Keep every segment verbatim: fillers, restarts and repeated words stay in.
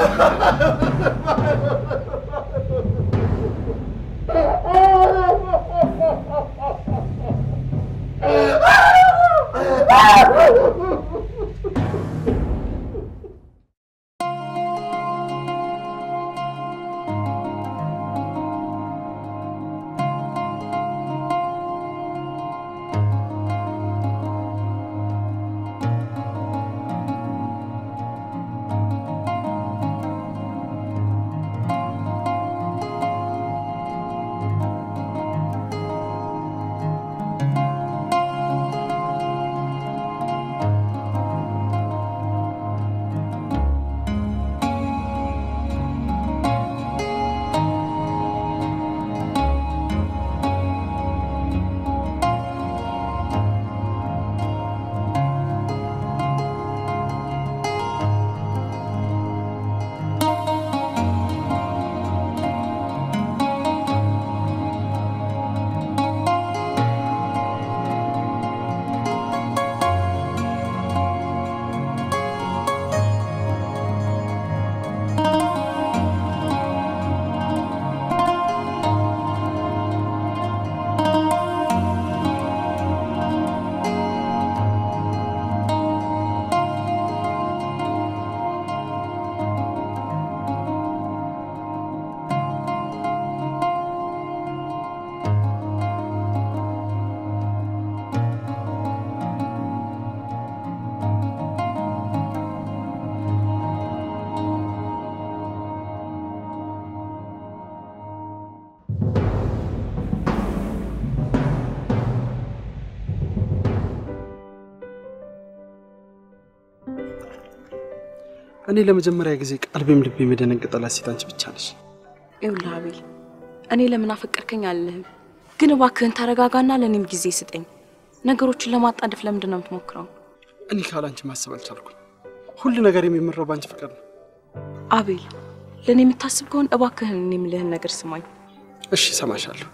እኔ ለመጀመሪያ ጊዜ ቀልቤም ልቤም የደነገጠላት ሴት አንቺ ብቻ ነሽ። ይኸውልህ አቤል፣ እኔ ለምን አፈቀርከኝ አልልህም፣ ግን እባክህን ተረጋጋና ለኔም ጊዜ ስጠኝ። ነገሮችን ለማጣደፍ ለምንድን ነው የምትሞክረው? እኔ ካላንቺ ማሰብ አልቻልኩም። ሁሉ ነገር የሚመረው ባንቺ ፍቅር ነው። አቤል፣ ለኔ የምታስብ ከሆነ እባክህን እኔ የምልህን ነገር ስማኝ። እሺ ሰማሻለሁ።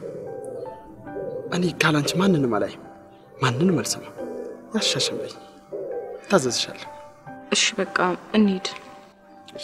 እኔ ካላንቺ ማንንም አላይም፣ ማንንም አልሰማም። ያሻሽልኝ፣ ታዘዝሻለሁ። እሺ በቃ እንሂድ። እሺ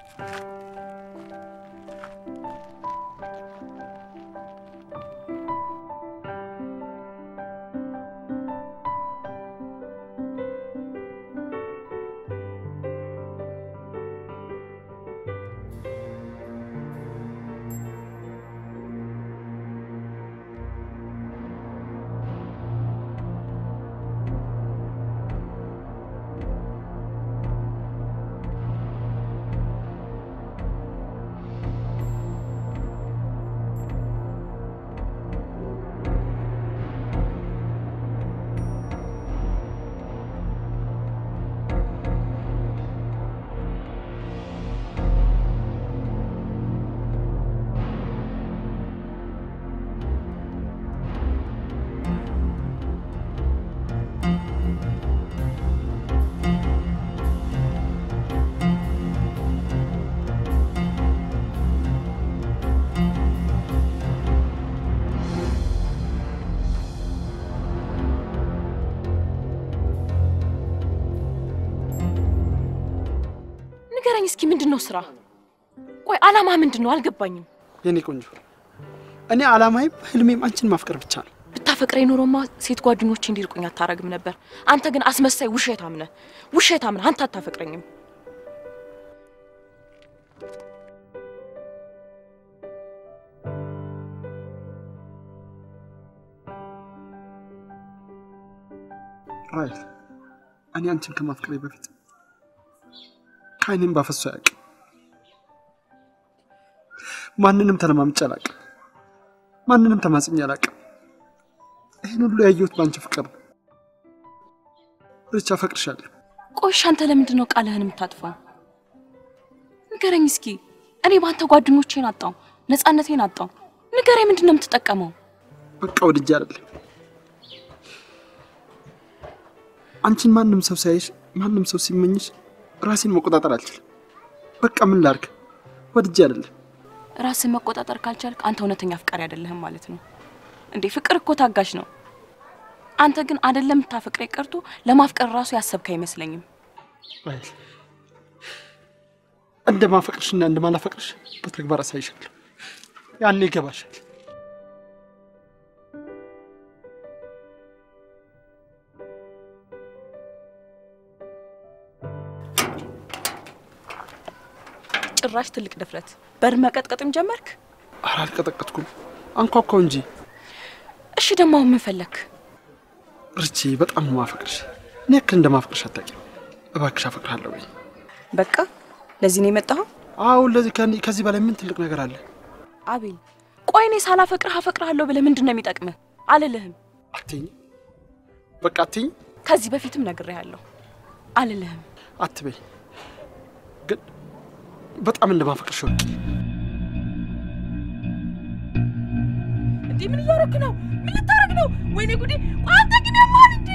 እስኪ ምንድነው ስራ? ቆይ አላማ ምንድነው አልገባኝም። የኔ ቆንጆ እኔ አላማዬ ህልሜም አንቺን ማፍቀር ብቻ ነው። ብታፈቅረኝ ኖሮማ ሴት ጓደኞቼ እንዲርቁኝ አታረግም ነበር። አንተ ግን አስመሳይ ውሸታም ነህ። ውሸታም ነህ። አንተ አታፈቅረኝም። አይ እኔ አንቺን ከማፍቀሬ በፊት ካይኔም ባፈሱ ያቅ ማንንም ተለማምጬ አላውቅም። ማንንም ተማጽኜ አላውቅም። ይሄን ሁሉ ያየሁት ባንቺ ፍቅር ነው። ብቻ ፈቅርሻለሁ። ቆይ አንተ ለምንድን ነው ቃልህን የምታጥፋው? ንገረኝ እስኪ። እኔ ባንተ ጓደኞቼን አጣው፣ ነፃነቴን አጣው። ንገረኝ ምንድነው የምትጠቀመው? በቃ ወድጄ አይደለም። አንቺን ማንንም ሰው ሳይሽ ማንንም ሰው ሲመኝሽ ራሴን መቆጣጠር አልችልም። በቃ ምን ላርክ? ወድጄ አይደለም። ራስን መቆጣጠር ካልቻልክ አንተ እውነተኛ ፍቅር አይደለህም ማለት ነው እንዴ? ፍቅር እኮ ታጋሽ ነው። አንተ ግን አይደለም ታፈቅሬ ቀርቶ ለማፍቀር ራሱ ያሰብከ አይመስለኝም። አይ እንደማፈቅርሽና እንደማላፈቅርሽ በተግባር አሳይሻለሁ ያኔ ይገባሻል ጭራሽ ትልቅ ድፍረት በር መቀጥቀጥም ጀመርክ አልቀጠቀጥኩም አንኳኳው እንጂ እሺ ደሞ ምን ፈለክ ርቺ በጣም ነው ማፈቅርሽ ነክ እንደማፈቅርሽ አታውቂም እባክሽ አፈቅርሃለሁ ወይ በቃ ለዚህ ነው የመጣው አው ለዚህ ከዚህ በላይ ምን ትልቅ ነገር አለ አቤል ቆይ እኔ ሳላፈቅርህ አፈቅርሃለሁ ብለ ምንድነው የሚጠቅመህ አልልህም አትኝ በቃ አትኝ ከዚህ በፊትም ነግሬሃለሁ አልልህም አትበይ ግን በጣም እንደማፈቅርሽ ወቂ እንዴ ምን ያረክ ነው ምን ልታረግ ነው ወይኔ ጉዴ አንተ ግን ያማል እንዴ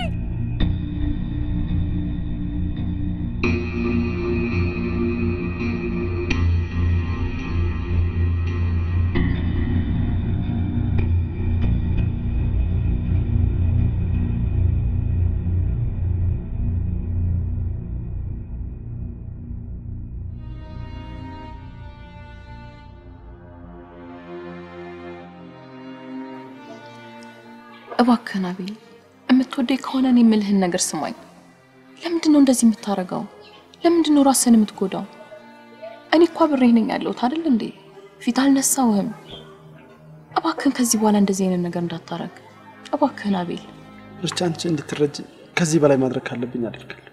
እባክህን አቤል እምትወደኝ ከሆነ እኔ የምልህን ነገር ስማኝ ለምንድነው እንደዚህ የምታረጋው ለምንድነው ራስህን የምትጎዳው እኔ እኮ አብሬህ ነኝ ያለሁት አይደል እንዴ ፊት አልነሳውህም እባክህን ከዚህ በኋላ እንደዚህ አይነት ነገር እንዳታረግ እባክህን አቤል እርቻንቺ እንድትረጂ ከዚህ በላይ ማድረግ ካለብኝ አድርጋለሁ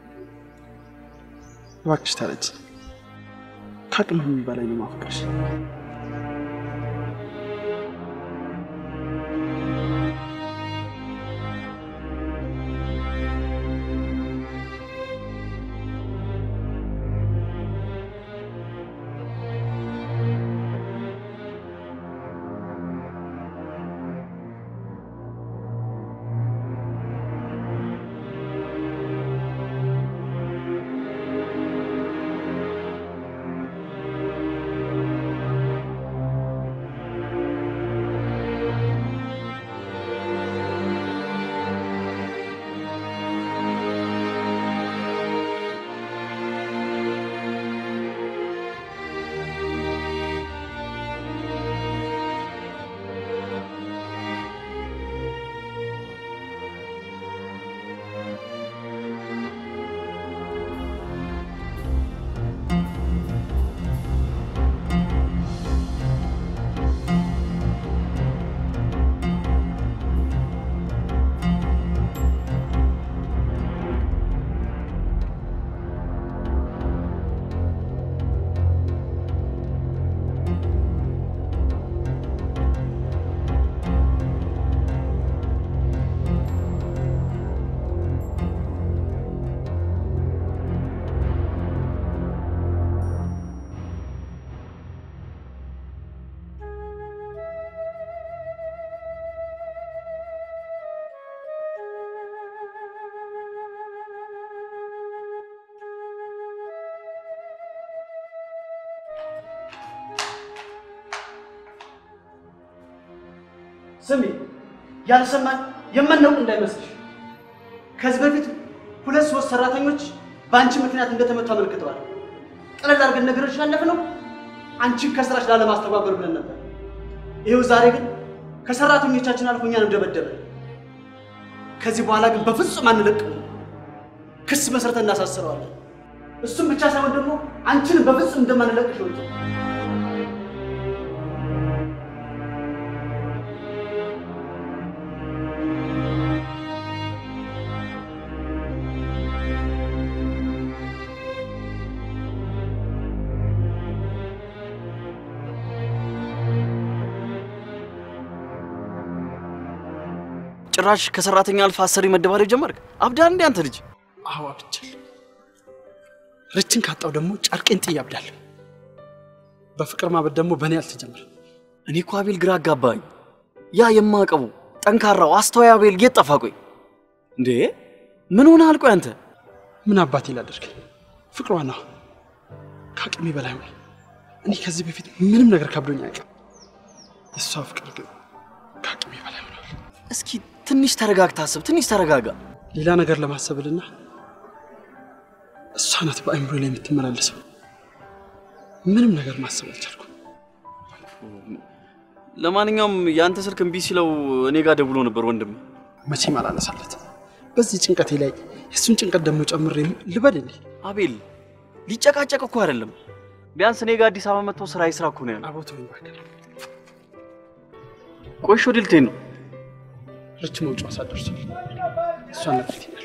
እባክሽ ታረጂ ካቅምም በላይ ነው ማፍቀርሽ ስሚ ያልሰማን የማንነው እንዳይመስልሽ ከዚህ በፊት ሁለት ሶስት ሰራተኞች ባንቺ ምክንያት እንደተመቱ አመልክተዋል ቀለል አድርገን ነገርሽ ያለፈነው አንቺን ከስራሽ ላለማስተባበር ብለን ነበር ይሄው ዛሬ ግን ከሰራተኞቻችን አልፎ እኛን እንደበደበ ከዚህ በኋላ ግን በፍጹም አንለቅም ክስ መስርተን እናሳስረዋለን እሱም ብቻ ሳይሆን ደግሞ አንቺን በፍጹም እንደማንለቅሽ ነው ጭራሽ ከሰራተኛ አልፋ አሰሪ መደባደብ ጀመርክ አብዳል እንዴ አንተ ልጅ አዎ አብቻል ርችን ካጣው ደግሞ ጨርቄን ጥዬ አብዳለሁ በፍቅር ማበድ ደግሞ በኔ አልተጀመረ እኔ እኮ አቤል ግራ አጋባኝ ያ የማቀቡ ጠንካራው አስተዋይ አቤል ጌጥ ጠፋ ቆይ እንዴ ምን ሆነ አልቆይ አንተ ምን አባቴ ላደርግ ፍቅሯ ነው ካቅሜ በላይ ነው እኔ ከዚህ በፊት ምንም ነገር ከብዶኝ አያውቅም እሷ ፍቅር ግን ካቅሜ በላይ ነው እስኪ ትንሽ ተረጋግታ አስብ ትንሽ ተረጋጋ ሌላ ነገር ለማሰብልና እሷ ናት በአይምሮ ላይ የምትመላለሰው ምንም ነገር ማሰብ አልቻልኩም። ለማንኛውም ያንተ ስልክ እምቢ ሲለው እኔ ጋር ደውሎ ነበር ወንድም። መቼም አላነሳለት። በዚህ ጭንቀቴ ላይ እሱን ጭንቀት ደግሞ ጨምሬ ልበል እንዴ? አቤል ሊጨቃጨቅ እኮ አይደለም። ቢያንስ እኔ ጋር አዲስ አበባ መጥቶ ስራ ይስራ እኮ ነው ያለው። አቦተው ይባካል። ቆይ ሾ ድልቴ ነው ረጅም መውጫው ሳደርሷል። እሷን ለፍት ይላል።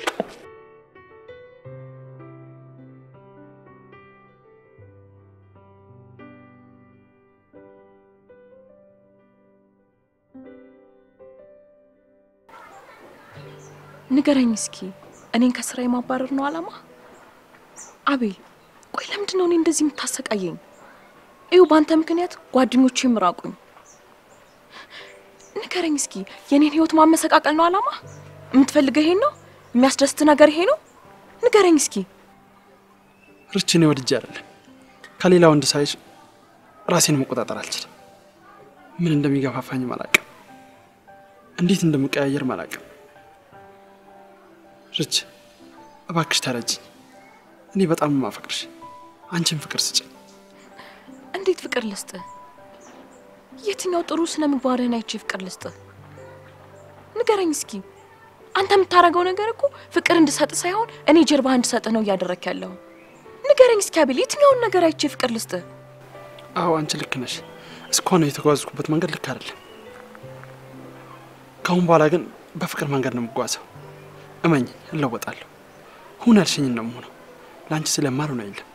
ንገረኝ እስኪ እኔን ከስራዬ ማባረር ነው አላማ? አቤል ቆይ ለምንድን ነው እኔ እንደዚህ የምታሰቃየኝ? እዩ ባንተ ምክንያት ጓደኞቼም ራቁኝ። ንገረኝ እስኪ የኔን ህይወት ማመሰቃቀል ነው አላማ? የምትፈልገው ይሄን ነው? የሚያስደስት ነገር ይሄ ነው? ንገረኝ እስኪ። ርችኔ ወድጄ አይደለም ከሌላ ወንድ ሳይሽ ራሴን መቆጣጠር አልችልም። ምን እንደሚገፋፋኝ ማላቀም፣ እንዴት እንደምቀያየር ማላቀም። ርች እባክሽ ተረጅኝ። እኔ በጣም ማፈቅርሽ፣ አንቺን ፍቅር ስጭኝ። እንዴት ፍቅር ልስጥ? የትኛው ጥሩ ስነ ምግባርህን አይቼ ፍቅር ልስጥ? ንገረኝ እስኪ። አንተ የምታረገው ነገር እኮ ፍቅር እንድሰጥ ሳይሆን እኔ ጀርባ እንድሰጥ ነው እያደረክ ያለው። ንገረኝ እስኪ አቤል፣ የትኛውን ነገር አይቼ ፍቅር ልስጥ? አዎ አንቺ ልክ ነሽ። እስካሁን የተጓዝኩበት መንገድ ልክ አይደለም። ካሁን በኋላ ግን በፍቅር መንገድ ነው የምጓዘው። እመኝ እለወጣለሁ። ሁን ያልሽኝ ነው የምሆነው። ላንቺ ስለማሉ ነው አይደል?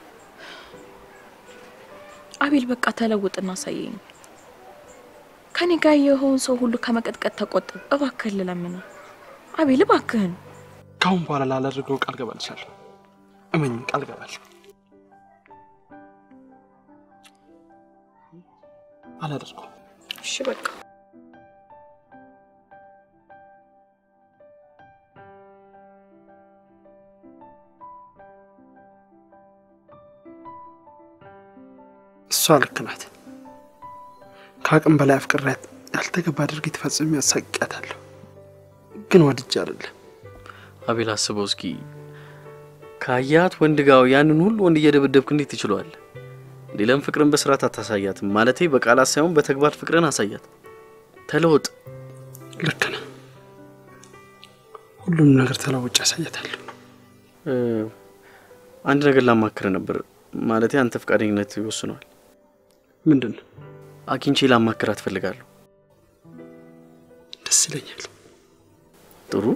አቤል በቃ ተለውጥና ሳየኝ። ከኔ ጋር የሆነ ሰው ሁሉ ከመቀጥቀጥ ተቆጥብ እባክህ ለምን? አቤል እባክህን። ካሁን በኋላ ላላደርገው ቃል ገባልሻለሁ። እመኝ ቃል ገባልሽ። አላደርገው። እሺ በቃ እሷ ልክ ናት። ከአቅም በላይ አፍቅሬያት ያልተገባ ድርጊት ፈጽሜ ያሳቅያታለሁ። ግን ወድጄ አይደለም። አቤል አስበው እስኪ ካያት ወንድ ጋር ያንን ሁሉ ወንድ እየደበደብክ እንዴት ትችሏል? ሌላም ፍቅርን በስርዓት አታሳያትም ማለቴ በቃላት ሳይሆን በተግባር ፍቅርን አሳያት። ተለወጥ። ልክ ነህ። ሁሉም ነገር ተለውጬ አሳያታለሁ። አንድ ነገር ላማክር ነበር ማለቴ አንተ ፍቃደኝነት ይወስናል። ምንድነው? አኪንቼ ላማክራት ፈልጋለሁ። ደስ ይለኛል። ጥሩ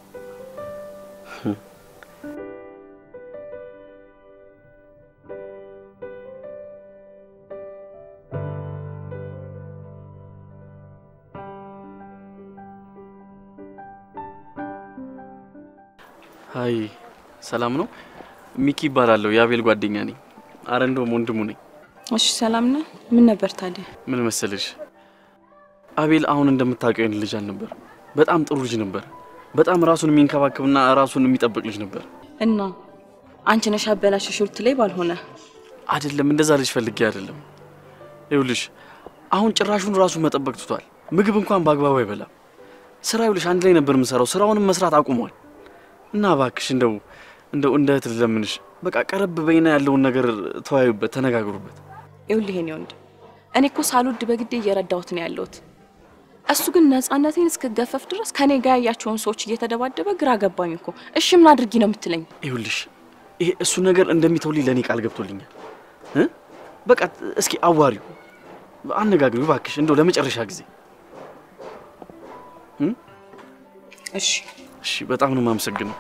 ሃይ ሰላም ነው? ሚኪ ይባላል። የአቤል ጓደኛ ነኝ። አረንዶም ወንድሙ ነኝ። እሺ ሰላም ነህ? ምን ነበር ታዲያ? ምን መሰለሽ አቤል አሁን እንደምታውቀው ልጅ አልነበር። በጣም ጥሩ ልጅ ነበር። በጣም ራሱን የሚንከባከብና ራሱን የሚጠብቅ ልጅ ነበር። እና አንቺ ነሽ አበላሽሽው ትለይ ባልሆነ አይደለም። እንደዛ ልጅ ፈልጌ አይደለም። ይኸውልሽ አሁን ጭራሹን ራሱን መጠበቅ ትቷል። ምግብ እንኳን በአግባቡ አይበላም። ስራ ይኸውልሽ አንድ ላይ ነበር የምሰራው። ስራውንም መስራት አቁሟል። እና እባክሽ እንደው እንደው እንደት ለምንሽ በቃ ቀረብ በይና ያለውን ነገር ተወያዩበት፣ ተነጋግሩበት። ይኸውልህ የኔ ወንድ እኔ እኮ ሳልወድ በግዴ እየረዳሁት ነው ያለሁት። እሱ ግን ነፃነቴን እስከገፈፍ ድረስ ከኔ ጋር ያያቸውን ሰዎች እየተደባደበ ግራ ገባኝ እኮ። እሺ ምን አድርጊ ነው የምትለኝ? ይኸውልሽ ይሄ እሱ ነገር እንደሚተውልኝ ለኔ ቃል ገብቶልኛል እ በቃ እስኪ አዋሪው አነጋግሪው እባክሽ እንደው ለመጨረሻ ጊዜ እ እሺ እሺ በጣም ነው የማመሰግነው።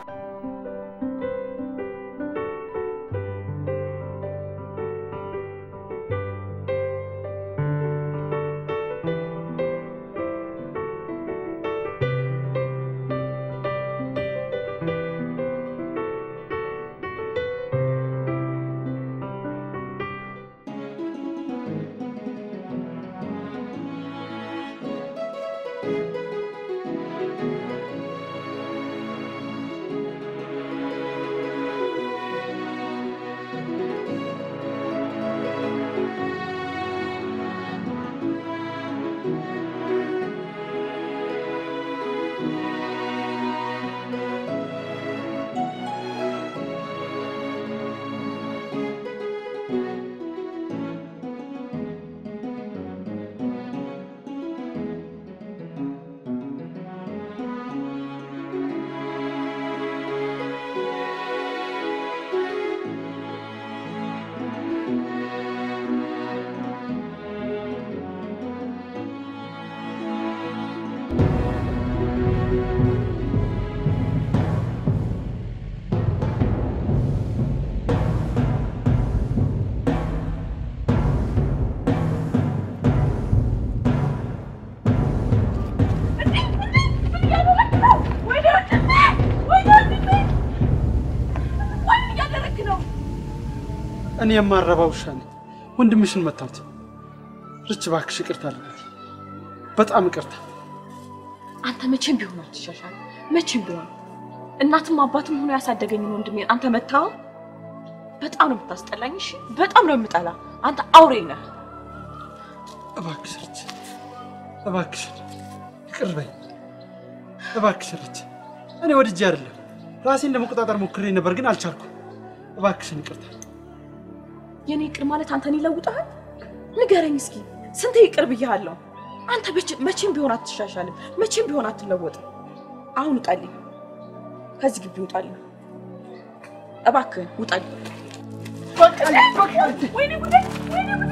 እኔ የማረባው ውሻ ነኝ። ወንድምሽን መታሁት። ርች እባክሽ ይቅርታ አድርጊ። በጣም ይቅርታ። አንተ መቼም ቢሆን አትሻሻል። መቼም ቢሆን እናትም አባትም ሆኖ ያሳደገኝ ወንድሜን አንተ መታው። በጣም ነው የምታስጠላኝ። እሺ በጣም ነው የምጠላ። አንተ አውሬ ነህ። እባክሽ ርች፣ እባክሽ ይቅር በይ። እባክሽ ርች፣ እኔ ወድጄ አይደለም ራሴን ለመቆጣጠር ሞክሬ ነበር ግን አልቻልኩም። እባክሽን ይቅርታ። የኔ ይቅር ማለት አንተን ይለውጣል? ንገረኝ እስኪ ስንት ይቅር ብያለሁ? አንተ መቼም ቢሆን አትሻሻልም። መቼም ቢሆን አትለወጥም። አሁን ውጣልኝ፣ ከዚህ ግቢ ውጣልኝ። እባክህ ውጣልኝ። በቃ በቃ። ወይኔ ጉዴ! ወይኔ ጉዴ!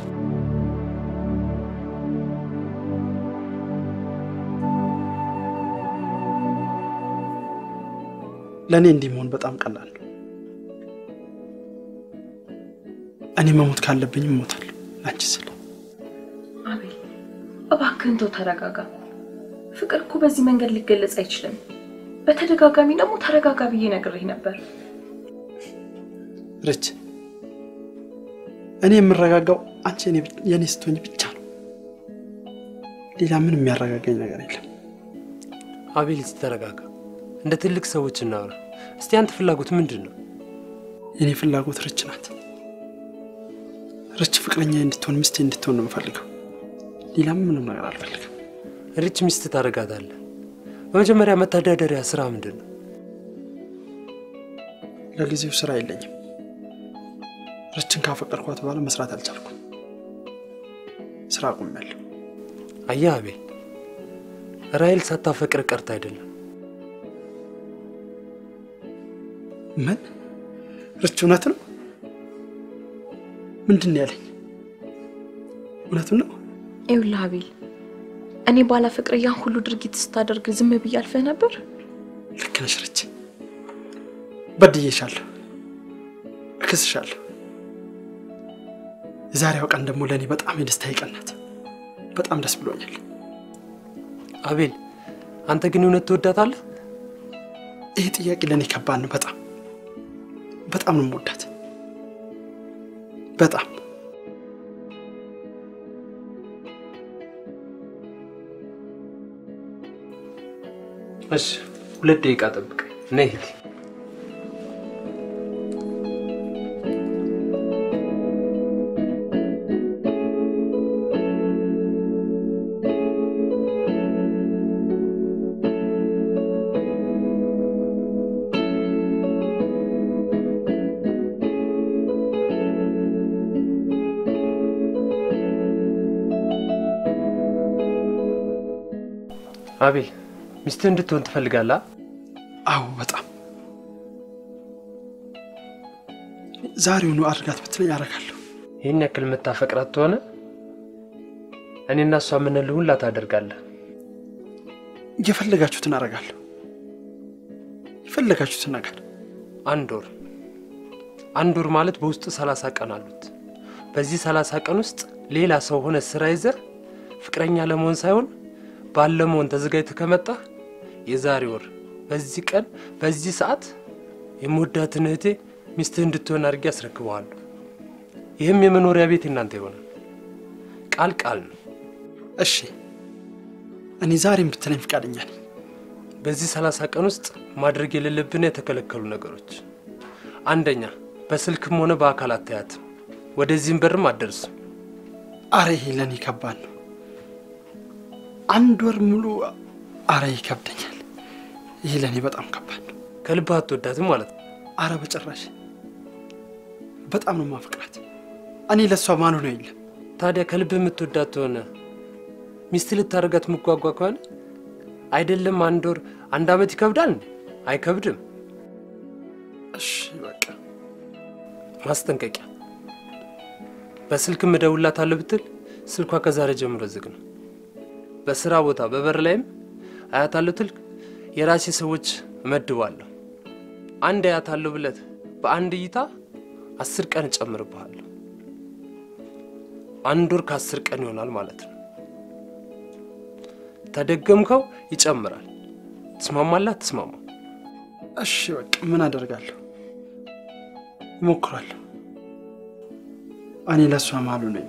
ለኔ እንዲህ መሆን በጣም ቀላል ነው። እኔ መሞት ካለብኝ እሞታለሁ አንቺ ስለ አቤል እባክህን ተው፣ ተረጋጋ። ፍቅር እኮ በዚህ መንገድ ሊገለጽ አይችልም። በተደጋጋሚ ደግሞ ተረጋጋ ብዬ ነግሬህ ነበር። ርች እኔ የምረጋጋው አንቺ የኔ ስትሆኝ ብቻ ነው። ሌላ ምንም የሚያረጋጋኝ ነገር የለም። አቤል ተረጋጋ። እንደ ትልቅ ሰዎች እናወራ። እስቲ አንተ ፍላጎት ምንድነው? የኔ ፍላጎት ርች ናት። ርች ፍቅረኛ እንድትሆን ሚስቴ እንድትሆን ነው የምፈልገው። ሌላ ምንም ነገር አልፈልግም። ርች ሚስት ታረጋታለህ። በመጀመሪያ መታደደሪያ ስራ ምንድነው? ለጊዜው ስራ የለኝም። ርችን ካፈቀርኳት በኋላ መስራት አልቻልኩም። ስራ አቁሜያለሁ። አየህ አቤል፣ ራሔል ሳታፈቅር ቀርታ አይደለም። ምን? ርች እውነት ነው? ምንድን ነው ያለኝ? እውነቱን ነው? ይኸውልህ አቤል፣ እኔ ባላ ፍቅር ያን ሁሉ ድርጊት ስታደርግ ዝም ብዬ አልፈህ ነበር? ልክ ነሽ ርች፣ በድዬሻለሁ፣ እክስሻለሁ። የዛሬው ቀን ደግሞ ለኔ በጣም የደስታዬ ቀን ናት። በጣም ደስ ብሎኛል። አቤል፣ አንተ ግን እውነት ትወዳታለህ? ይሄ ጥያቄ ለኔ ከባድ ነው። በጣም በጣም ነው የምወዳት። በጣም እሺ፣ ሁለት ደቂቃ ጠብቅ። ነይ ሂድ። አቤል፣ ሚስት እንድትሆን ትፈልጋለህ? አዎ በጣም። ዛሬውኑ አድርጋት ብትለኝ አደርጋለሁ። ይሄን ያክል መታፈቅራት ተሆነ እኔና እሷ ምን ልሁን ላታደርጋለህ? የፈለጋችሁትን አደርጋለሁ። የፈለጋችሁትን ነገር። አንድ ወር አንድ ወር ማለት በውስጡ ሰላሳ ቀን አሉት። በዚህ ሰላሳ ቀን ውስጥ ሌላ ሰው ሆነ ስራ ይዘህ ፍቅረኛ ለመሆን ሳይሆን ባለመሆን ተዘጋጅተህ ከመጣህ የዛሬ ወር በዚህ ቀን በዚህ ሰዓት የምወዳትን እህቴ ሚስት እንድትሆን አድርጌ አስረክበዋለሁ። ይህም የመኖሪያ ቤት እናንተ ይሆናል። ቃል ቃል ነው። እሺ፣ እኔ ዛሬም ብትለኝ ፍቃደኛ ነኝ። በዚህ ሰላሳ ቀን ውስጥ ማድረግ የሌለብን የተከለከሉ ነገሮች፣ አንደኛ በስልክም ሆነ በአካል አታያትም። ወደዚህም በርም አትደርስም። አረ ይሄ ለኔ ከባድ ነው። አንድ ወር ሙሉ አረ ይከብደኛል። ይሄ ለኔ በጣም ከባድ ነው። ከልብህ አትወዳትም ማለት ነው? አረ በጭራሽ። በጣም ነው ማፈቅራት። እኔ ለሷ ማኑ ነው የለም። ታዲያ ከልብህ የምትወዳት ሆነ ሚስት ልታረጋት ምጓጓ ከሆነ አይደለም አንድ ወር አንድ አመት ይከብዳል እንዴ? አይከብድም። እሺ በቃ ማስጠንቀቂያ፣ በስልክ መደውላታለሁ ብትል ስልኳ ከዛሬ ጀምሮ ዝግ ነው። በስራ ቦታ በበር ላይም አያታለሁ ትልቅ የራሴ ሰዎች እመድባለሁ። አንድ አያታለሁ ብለት በአንድ እይታ አስር ቀን ጨምርብሃለሁ። አንድ ወር ከአስር ቀን ይሆናል ማለት ነው። ተደገምከው ይጨምራል። ትስማማለህ? ትስማማ? እሺ በቃ ምን አደርጋለሁ? እሞክራለሁ። እኔ ለሷ ማሉ ነኝ።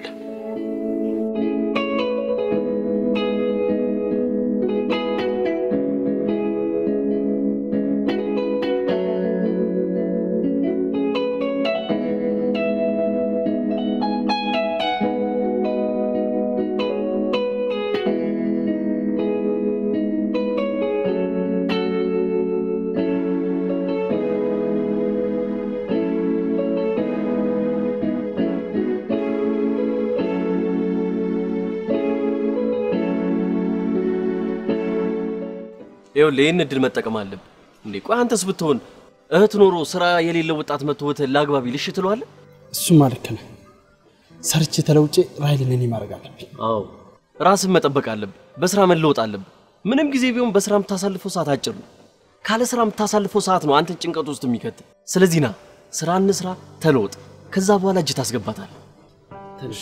ይኸው ለይን እድል መጠቀም አለብህ እንዴ? ቆይ አንተስ ብትሆን እህት ኖሮ ስራ የሌለው ወጣት መጥቶ ወተ ላግባቢ ልሽ ትለዋለህ? እሱም ማለት ነው። ሰርቼ ተለውጬ ራይልን እኔ ማድረግ አለብኝ። አዎ ራስን መጠበቅ አለብህ። በስራ መለወጥ አለብህ። ምንም ጊዜ ቢሆን በስራ የምታሳልፈው ሰዓት አጭር ነው። ካለ ስራ የምታሳልፈው ሰዓት ነው አንተን ጭንቀት ውስጥ የሚከት። ስለዚህ ና ስራ እንስራ፣ ተለወጥ። ከዛ በኋላ እጅ ታስገባታለህ። ትንሽ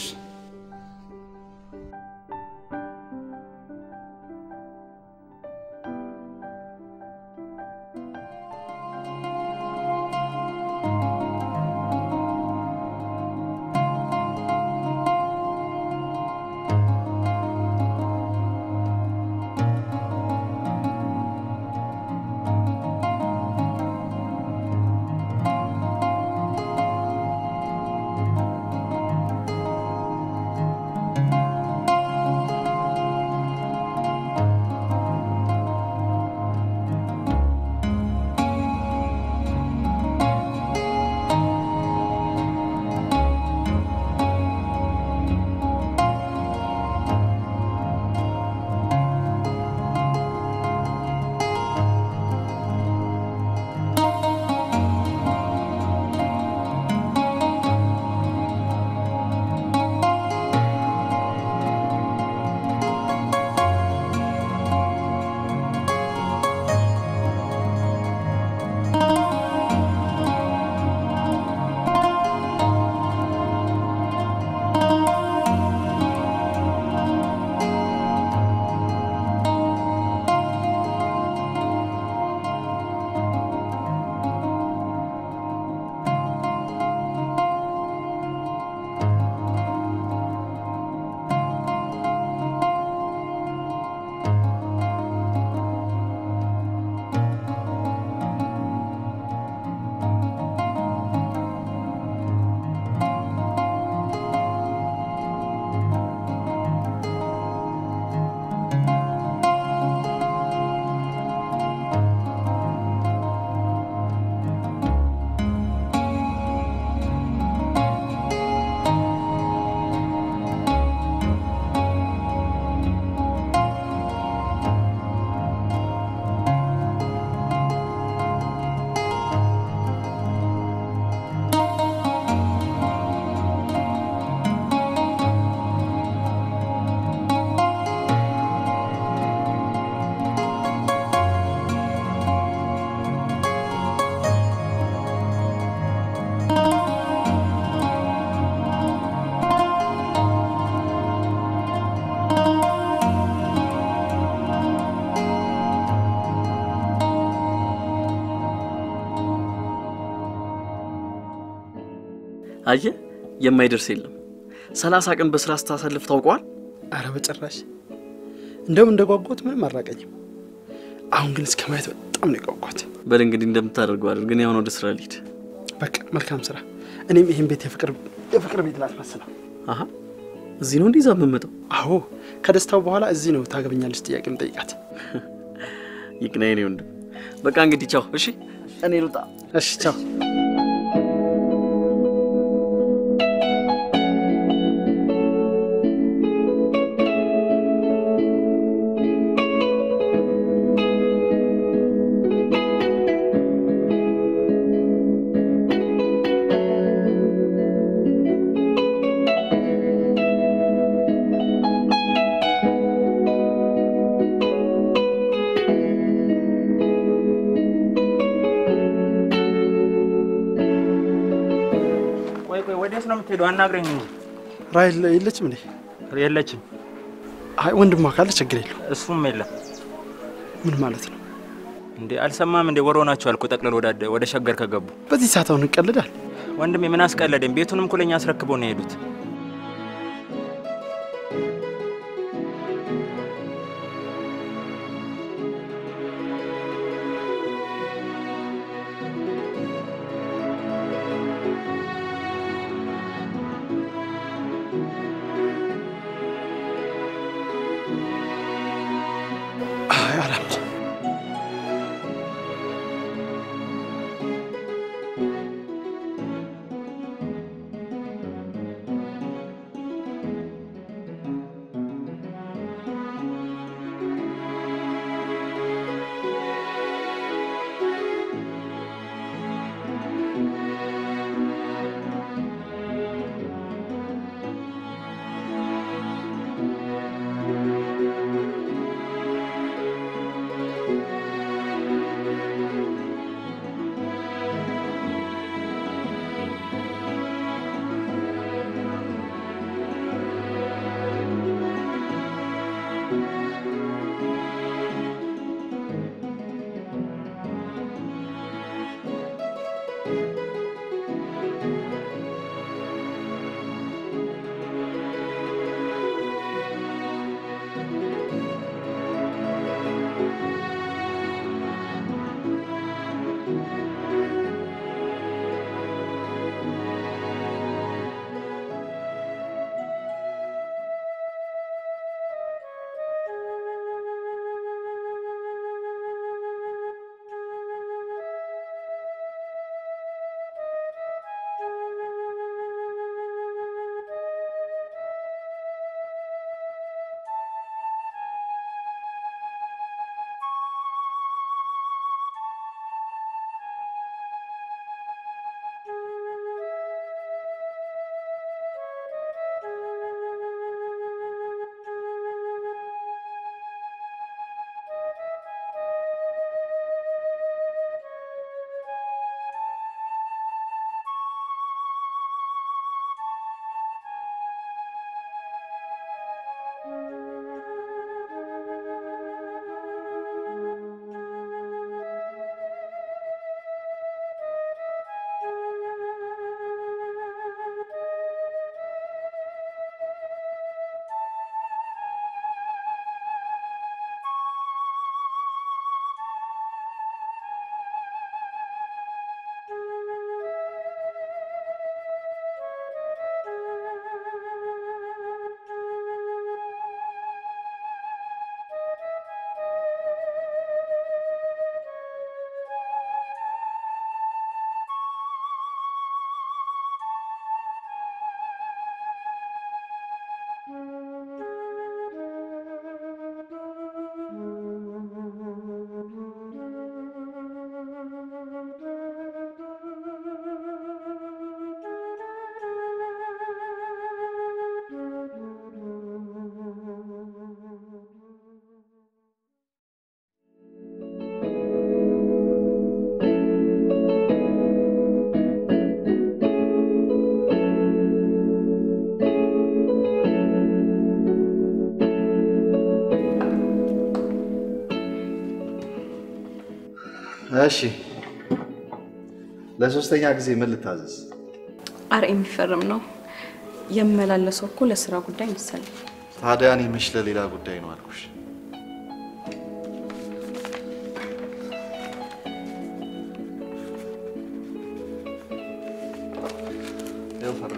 አየ የማይደርስ የለም። ሰላሳ ቀን በስራ ስታሳልፍ ታውቀዋል? አረ በጭራሽ። እንደውም እንደጓጓሁት ምንም አራቀኝም። አሁን ግን እስከማየት በጣም ነው የጓጓሁት። በል እንግዲህ እንደምታደርገው አድርግ። ግን ያው ነው ወደ ስራ ልሂድ። በቃ መልካም ስራ። እኔም ይሄን ቤት የፍቅር የፍቅር ቤት ላስመስለው። አሃ እዚህ ነው እንዲዛ መመጣው? አዎ ከደስታው በኋላ እዚህ ነው ታገበኛለች ጥያቄ የምጠይቃት። ይቅናይ ነው ወንድም። በቃ እንግዲህ ቻው። እሺ እኔ ልውጣ። እሺ ቻው። አናግረኝ እንጂ ራይል የለችም እንዴ? የለችም። አይ ወንድሟ ካለ ችግር የለው። እሱም የለም። ምን ማለት ነው እንዴ? አልሰማም እንዴ? ወሮ ናቸው አልኩ ጠቅለል ወደ ወደ ሸገር ከገቡ። በዚህ ሰዓት አሁን እንቀልዳል? ወንድሜ ምን አስቀለደኝ? ቤቱንም እኮ ለኛ አስረክበው ነው የሄዱት። አይ አላምድ እሺ ለሶስተኛ ጊዜ ምን ልታዘዝ? አረ የሚፈርም ነው የመላለሰው እኮ ለስራ ጉዳይ መሰለኝ። ታዲያ እኔ መች ለሌላ ጉዳይ ነው አልኩሽ። ያው ፈርም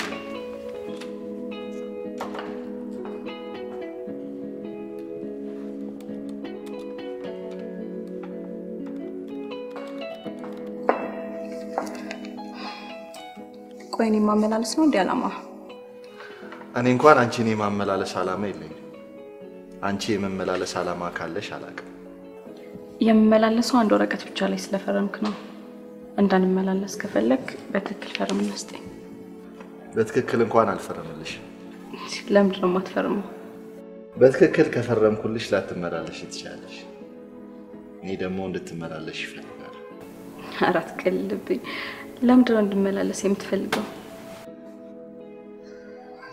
ቆይ እኔ ማመላለስ ነው እንዴ አላማ? እኔ እንኳን አንቺን የማመላለስ አላማ የለኝም። አንቺ የመመላለስ አላማ ካለሽ አላውቅም። የመመላለሰው አንድ ወረቀት ብቻ ላይ ስለፈረምክ ነው። እንዳንመላለስ ከፈለክ በትክክል ፈርም መስጠኝ። በትክክል እንኳን አልፈረምልሽ። ለምንድን ነው የማትፈርመው? በትክክል ከፈረምኩልሽ ላትመላለሽ ትችላለሽ። እኔ ደግሞ እንድትመላለሽ ይፈልጋል። አራት ቀልብኝ። ለምንድን ነው እንድመላለስ የምትፈልገው?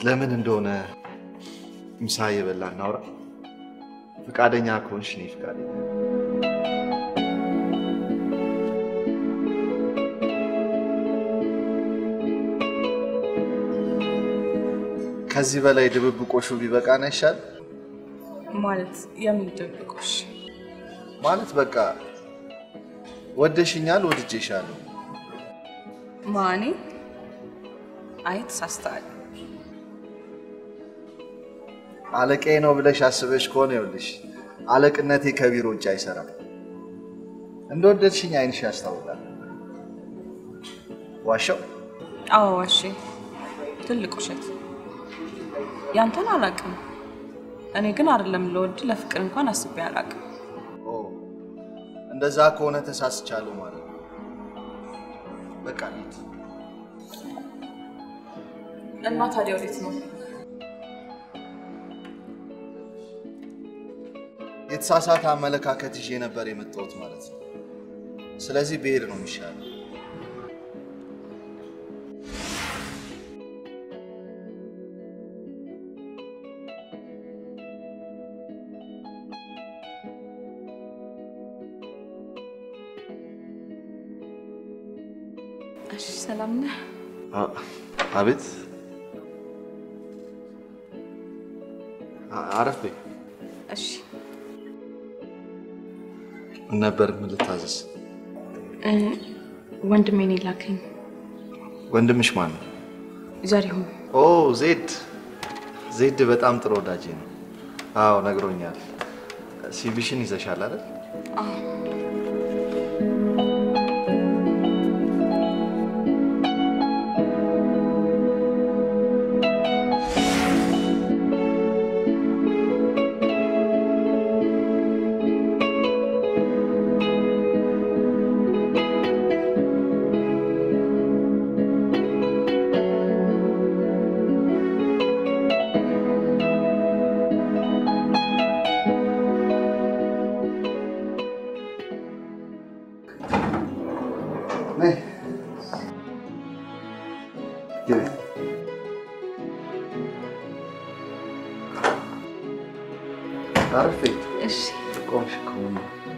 ለምን እንደሆነ ምሳ እየበላን እናውራ። ፈቃደኛ ከሆንሽ እኔ ፈቃደኛ። ከዚህ በላይ ድብብቆሹ ቢበቃን አይሻል? ማለት የምን ድብብቆሽ? ማለት በቃ ወደሽኛል፣ ወድጄሻለሁ። ማኔ አይት ሳስተዋል አለቃዬ ነው ብለሽ አስበሽ ከሆነ ይኸውልሽ አለቅነቴ ከቢሮ ውጭ አይሰራም። እንደወደድሽኝ አይንሽ ያስታውቃል። ዋሻው? አዎ ዋሼ። ትልቅ ውሸት። ያንተን አላውቅም። እኔ ግን አይደለም ለወድ ለፍቅር እንኳን አስቤ አላውቅም። ኦ እንደዛ ከሆነ ተሳስቻለሁ ማለት ነው። በቃ እንሂድ። እና ታዲያ ወዴት ነው? የተሳሳተ አመለካከት ይዤ ነበር የመጣሁት ማለት ነው። ስለዚህ ብሄድ ነው የሚሻለው። እሺ ሰላም ነህ? አቤት። አረፍ በይ። እሺ ነበር ምን ልታዘዝ? ወንድሜ ነው ላከኝ። ወንድምሽ ማን ነው? ዘሪሁን። ኦ ዜድ። ዜድ በጣም ጥሩ ወዳጄ ነው። አዎ ነግሮኛል። ሲቪሽን ይዘሻል አይደል? አዎ። عرفت ايش تقومش كون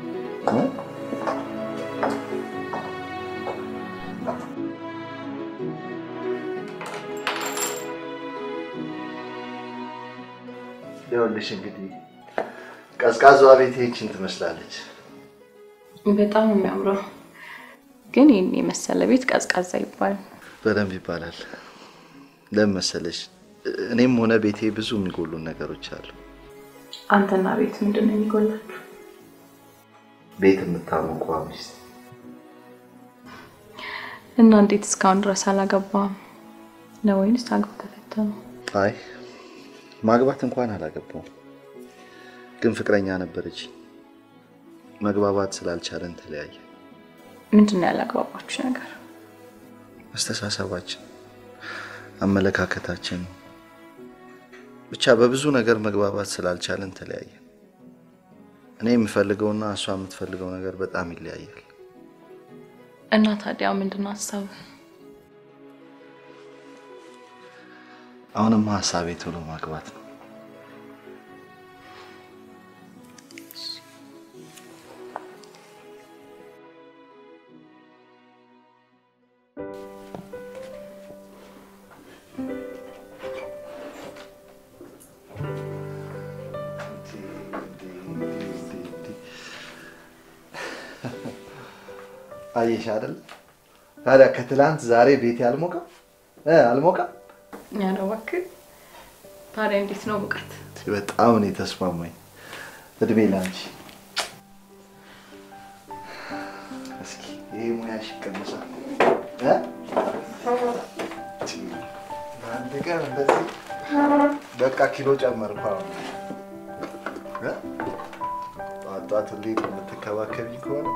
ይኸውልሽ እንግዲህ ቀዝቃዛዋ ቤት ይህችን ትመስላለች። በጣም የሚያምረው ግን ይሄን የመሰለ ቤት ቀዝቃዛ ይባላል። በደንብ ይባላል። ለምን መሰለሽ እኔም ሆነ ቤቴ ብዙ የሚጎሉ ነገሮች አሉ። አንተና ቤት ምንድነው የሚጎላችሁ? ቤት የምታሞቋ ሚስት። እና እንዴት እስካሁን ድረስ አላገባም ነው ወይንስ አግብተህ ተፈተህ? አይ ማግባት እንኳን አላገባም፣ ግን ፍቅረኛ ነበረች። መግባባት ስላልቻለን ተለያየ። ምንድነው ያላግባባችሁ ነገር? አስተሳሰባችን፣ አመለካከታችን፣ ብቻ በብዙ ነገር መግባባት ስላልቻለን ተለያየ። እኔ የምፈልገውና እሷ የምትፈልገው ነገር በጣም ይለያያል። እና ታዲያ ምንድነው ሐሳብ? አሁንማ ሐሳቤ ቶሎ ማግባት ነው። አየሽ አይደል? ታዲያ ከትላንት ዛሬ ቤት ያልሞቀ እ አልሞቀ ያለው እባክህ። ታዲያ እንዴት ነው ሙቀት? በጣም ነው ተስማማኝ። እድሜ ላንቺ። እስኪ ይሄ ሙያሽ ይቀመሳል እ አንድ ቀን እንደዚህ በቃ ኪሎ ጨመርኩ። አሁን እ ጧት ልጅ የምትከባከቢኝ ከሆነ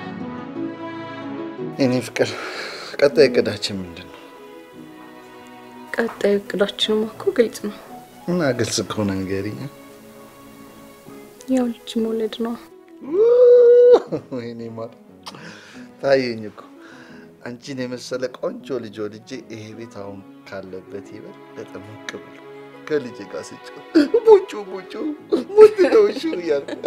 እኔ ፍቅር ቀጣይ እቅዳችን ምንድነው? ቀጣዩ እቅዳችንም እኮ ግልጽ ነው። እና ግልጽ ከሆነ ንገሪኝ። ያው ልጅ መውለድ ነው። ወይኔ ማ ታየኝ እኮ አንቺን የመሰለ ቆንጆ ልጅ ወልጄ ይሄ ቤት አሁን ካለበት ይበል ተጠመቅ ብሎ ከልጅ ጋር ስጫወት ቡጩ ቡጩ ሙት ነው እሺ እያልኩ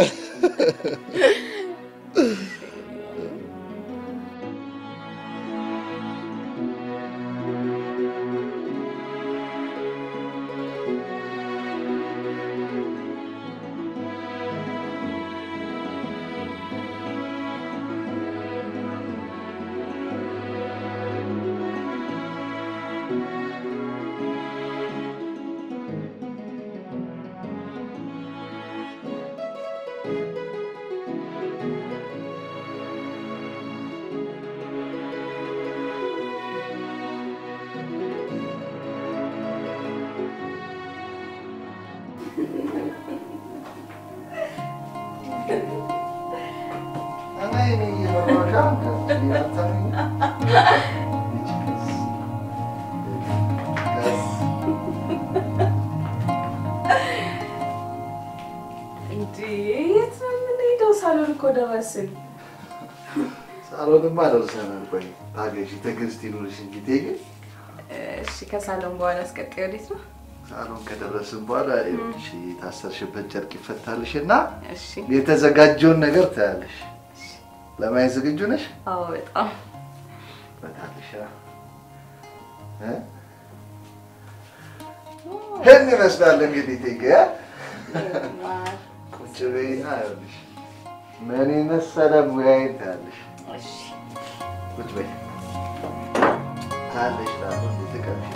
ደረስን። ሳሎንማ ደርሰናል። ቆይ ታገሺ ትዕግስት ይኑርሽ እንጂ ትይኝ። እሺ ከሳሎን በኋላ አስቀጣይ ወዴት ነው? ሳሎን ከደረስን በኋላ እሺ ታሰርሽበት ጨርቅ ይፈታልሽና እሺ የተዘጋጀውን ነገር ታያለሽ። ለማየት ዝግጁ ነሽ? አዎ በጣም በታልሻ እ ሄን ይመስላል እንግዲህ ትይኝ ቁጭ በይና አይልሽ ምን መሰለ ሙያዬን ታያለሽ። እሺ ቁጭ በይ ታያለሽ ላሉ ልትቀምሽ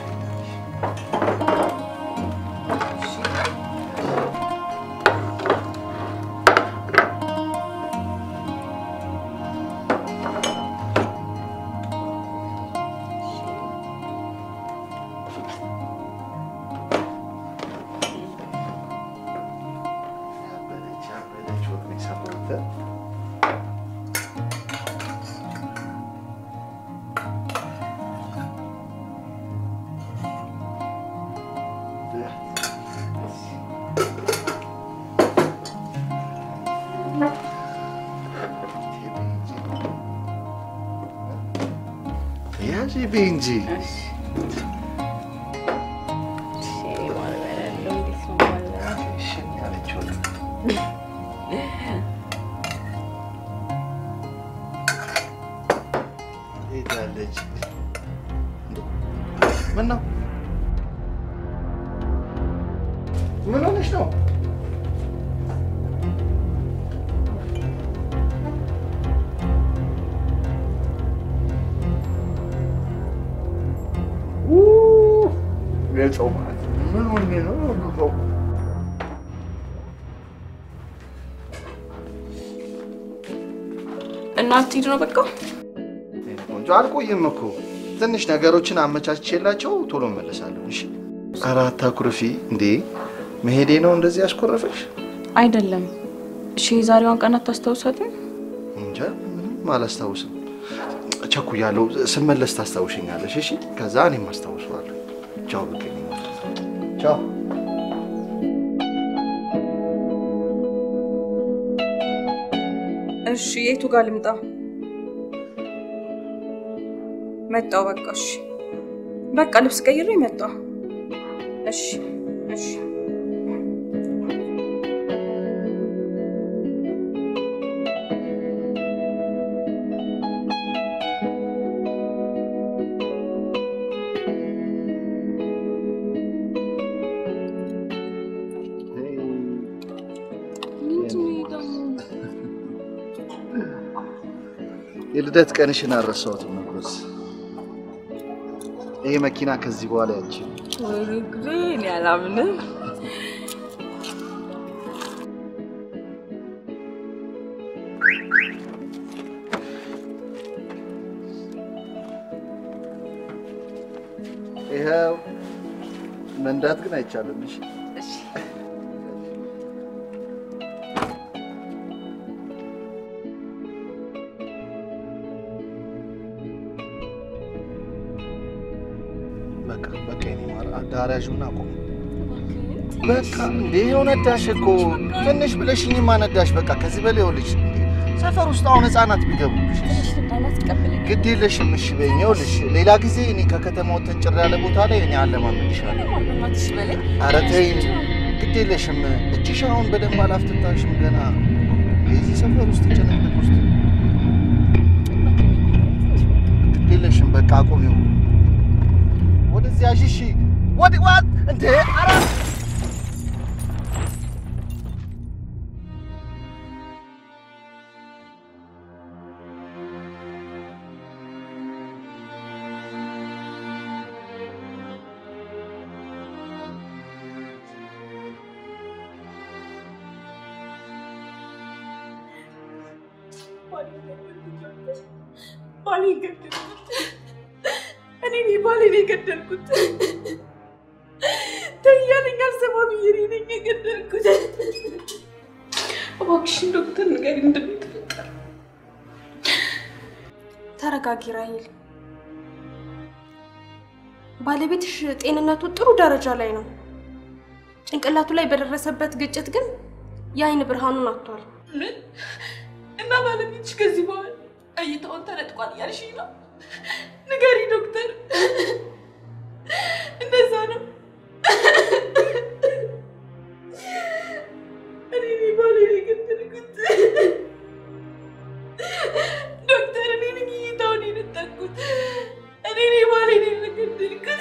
Yaji Benji. ምን ነው? ምን ሆነሽ ነው? የሰው ማለት ምን ሆነ ነው ነው? እናት ሂድ ነው በቃ። ቆንጆ አልቆይም እኮ ትንሽ ነገሮችን አመቻችቼላቸው ቶሎ እመለሳለሁ። እሺ አራት አኩርፊ እንዴ መሄዴ ነው እንደዚህ ያስኮረፈሽ? አይደለም። እሺ ዛሬዋን ቀን አታስታውሳትም? እንጃ ምንም አላስታውስም። ቸኩያለሁ። ስመለስ ታስታውሽኛለሽ። እሺ ከዛ እኔም አስታውሰዋለሁ። ቻው በቃ ቻው። እሺ የቱ ጋር ልምጣ? መጣው በቃ። እሺ በቃ ልብስ ቀይሬ መጣው። እሺ እሺ የልደት ቀንሽን አልረሳሁትም ነበር። ይሄ መኪና ከዚህ በኋላ ያንቺ ነው። ወይ ግሬን ያላምንም። ይሄው መንዳት ግን አይቻልም። እሺ እሺ በቃ በቃ የኔ ማር አዳራዡን አቆም በቃ እንዴ የሆነዳሽ እኮ ትንሽ ብለሽኝማ ነዳሽ በቃ ከዚህ በላይ ይኸውልሽ ሰፈር ውስጥ አሁን ህፃናት ቢገቡብሽ ግድ የለሽም እሺ በይኝ ይኸውልሽ ሌላ ጊዜ እኔ ከከተማው ተንጭር ያለ ቦታ ላይ እኔ አለማመድሻለሁ ኧረ ተይኝ ግድ የለሽም እጅሽ አሁን በደንብ አላፍትታሽም ገና የዚህ ሰፈር ውስጥ ጭንቅንቅ ውስጥ ግድ የለሽም በቃ አቁሚው ወደዚያ እሺ ወዲ ዋት እንዴ ኧረ ባሌ ገደልኩት እኔ ነኝ ባሌን የገደልኩት ተያለኝ አልሰማም ብዬ ነኝ የገደልኩት እባክሽን ዶክተር ንገሪኝ እንደምትፈጠር ተረጋጊ ራሂል ባለቤትሽ ጤንነቱ ጥሩ ደረጃ ላይ ነው ጭንቅላቱ ላይ በደረሰበት ግጭት ግን የአይን ብርሃኑን አጥቷል ምን እና ባለቤትሽ ከዚህ በኋላ እይታውን ተነጥቋል ያልሽኝ ነው ንገሪ ዶክተር እንደዛ ነው እኔ ነኝ ባሌን የገደልኩት ዶክተር እኔ ነኝ እይታውን የነጠቅኩት እኔ ነኝ ባሌን የገደልኩት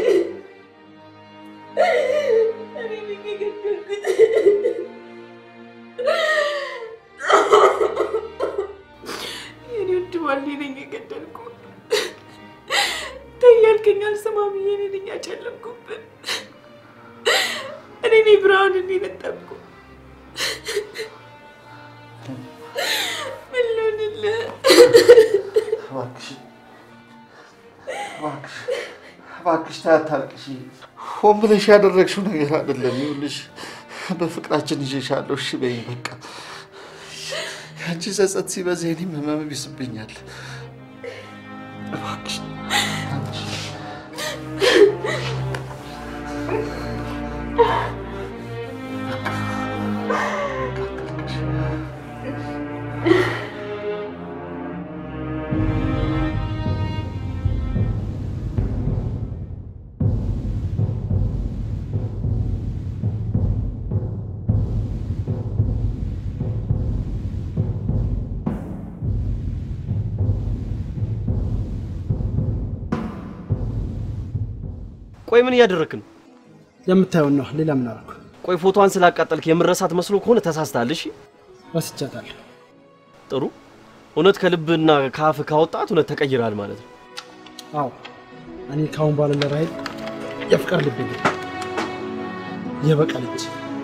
እኔ ነኝ የገደልኩት የኔ ውድ ባሌን ነኝ የገደልኩት ተያልከኝ አልሰማም ብዬ እኔ ነኝ ያጨለምኩብን እኔ ነኝ ብርሃኑን የነጠቅኩት ምን ልሁንልህ እባክሽ እባክሽ እባክሽ ታታልቅሽ ሆን ብለሽ ያደረግሽው ነገር አይደለም ይኸውልሽ በፍቅራችን ይዤሻለሁ እሺ በይኝ በቃ አንቺ ጸጸት ሲበዛ እኔም ህመም ይስብኛል እባክሽ ቆይ ምን ያደረክ ነው የምታየው ነው ሌላ ምን አልኩ ቆይ ፎቶዋን ስላቃጠልክ የምረሳት መስሎ ከሆነ ተሳስተሃል እሺ ረስቻታለሁ ጥሩ እውነት ከልብና ካፍ ካወጣት እውነት ተቀይራል ማለት ነው አዎ እኔ ካሁን በኋላ ለራይል የፍቅር ልብ የበቀለች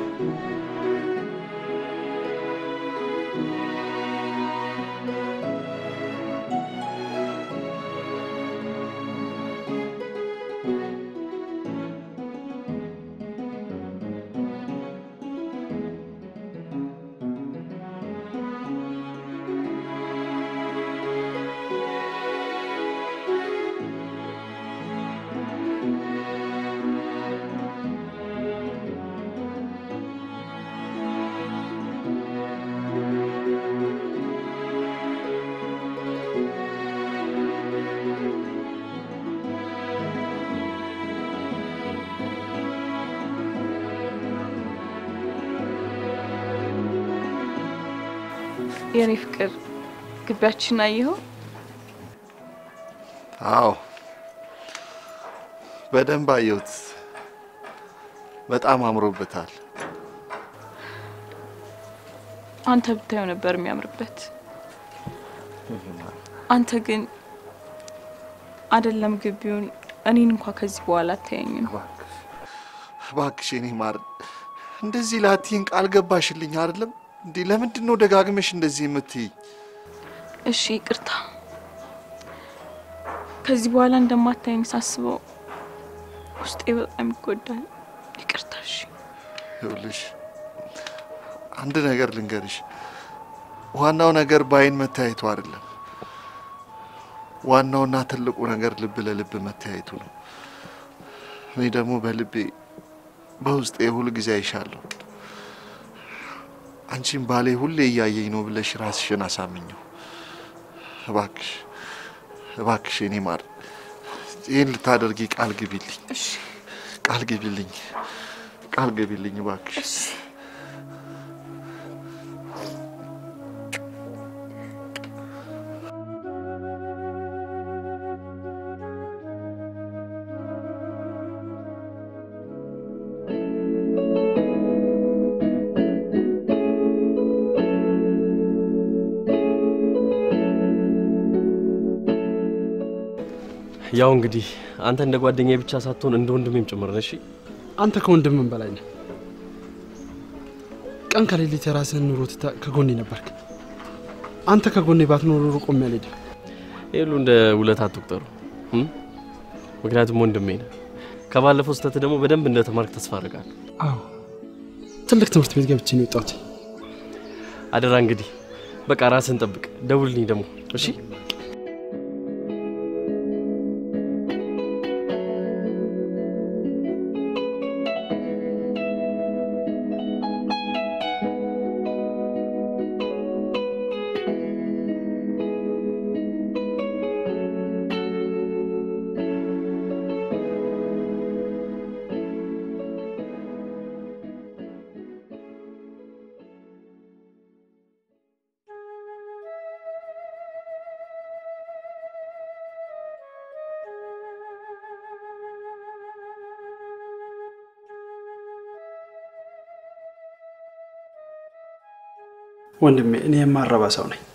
የኔ ፍቅር ግቢያችን አየኸው አዎ በደንብ አየሁት በጣም አምሮበታል አንተ ብታየው ነበር የሚያምርበት አንተ ግን አይደለም ግቢውን እኔን እንኳን ከዚህ በኋላ አታየኝም እባክሽ እኔ ማር እንደዚህ ላቲን ቃል ገባሽልኝ አይደለም እንዴ ለምንድን ነው ደጋግመሽ እንደዚህ የምትይ እሺ ይቅርታ ከዚህ በኋላ እንደማታየኝ ሳስበው ውስጤ በጣም ይጎዳል ይቅርታ እሺ ይኸውልሽ አንድ ነገር ልንገርሽ ዋናው ነገር ባይን መታየቱ አይደለም ዋናውና ትልቁ ነገር ልብ ለልብ መታየቱ ነው እኔ ደግሞ በልቤ በውስጤ ሁሉ ጊዜ አይሻለሁ። አንቺን ባሌ ሁሌ እያየኝ ነው ብለሽ ራስሽን አሳምኚው። እባክሽ እባክሽ እኔ ማር ይሄን ልታደርጊ ቃል ግቢልኝ። እሺ ቃል ግቢልኝ ቃል ግቢልኝ እባክሽ። እሺ ያው እንግዲህ አንተ እንደ ጓደኛዬ ብቻ ሳትሆን እንደ ወንድሜም ጭምር ነሽ። አንተ ከወንድምም በላይ ነህ። ቀን ከሌሊት የራስህን ኑሮ ትተህ ከጎኔ ነበርክ። አንተ ከጎኔ ባትኖር ኑሮ ቆሜ አልሄድም። ይሉ እንደ ውለታ አትቁጠሩ። ምክንያቱም ወንድሜ ነህ። ከባለፈው ስህተት ደግሞ በደንብ እንደተማርክ ተስፋ አደርጋለሁ። አዎ ትልቅ ትምህርት ቤት ገብቼ ነው የወጣሁት። አደራ እንግዲህ በቃ ራስህን ጠብቅ። ደውልልኝ ደግሞ እሺ? ወንድሜ እኔ የማረባ ሰው ነኝ።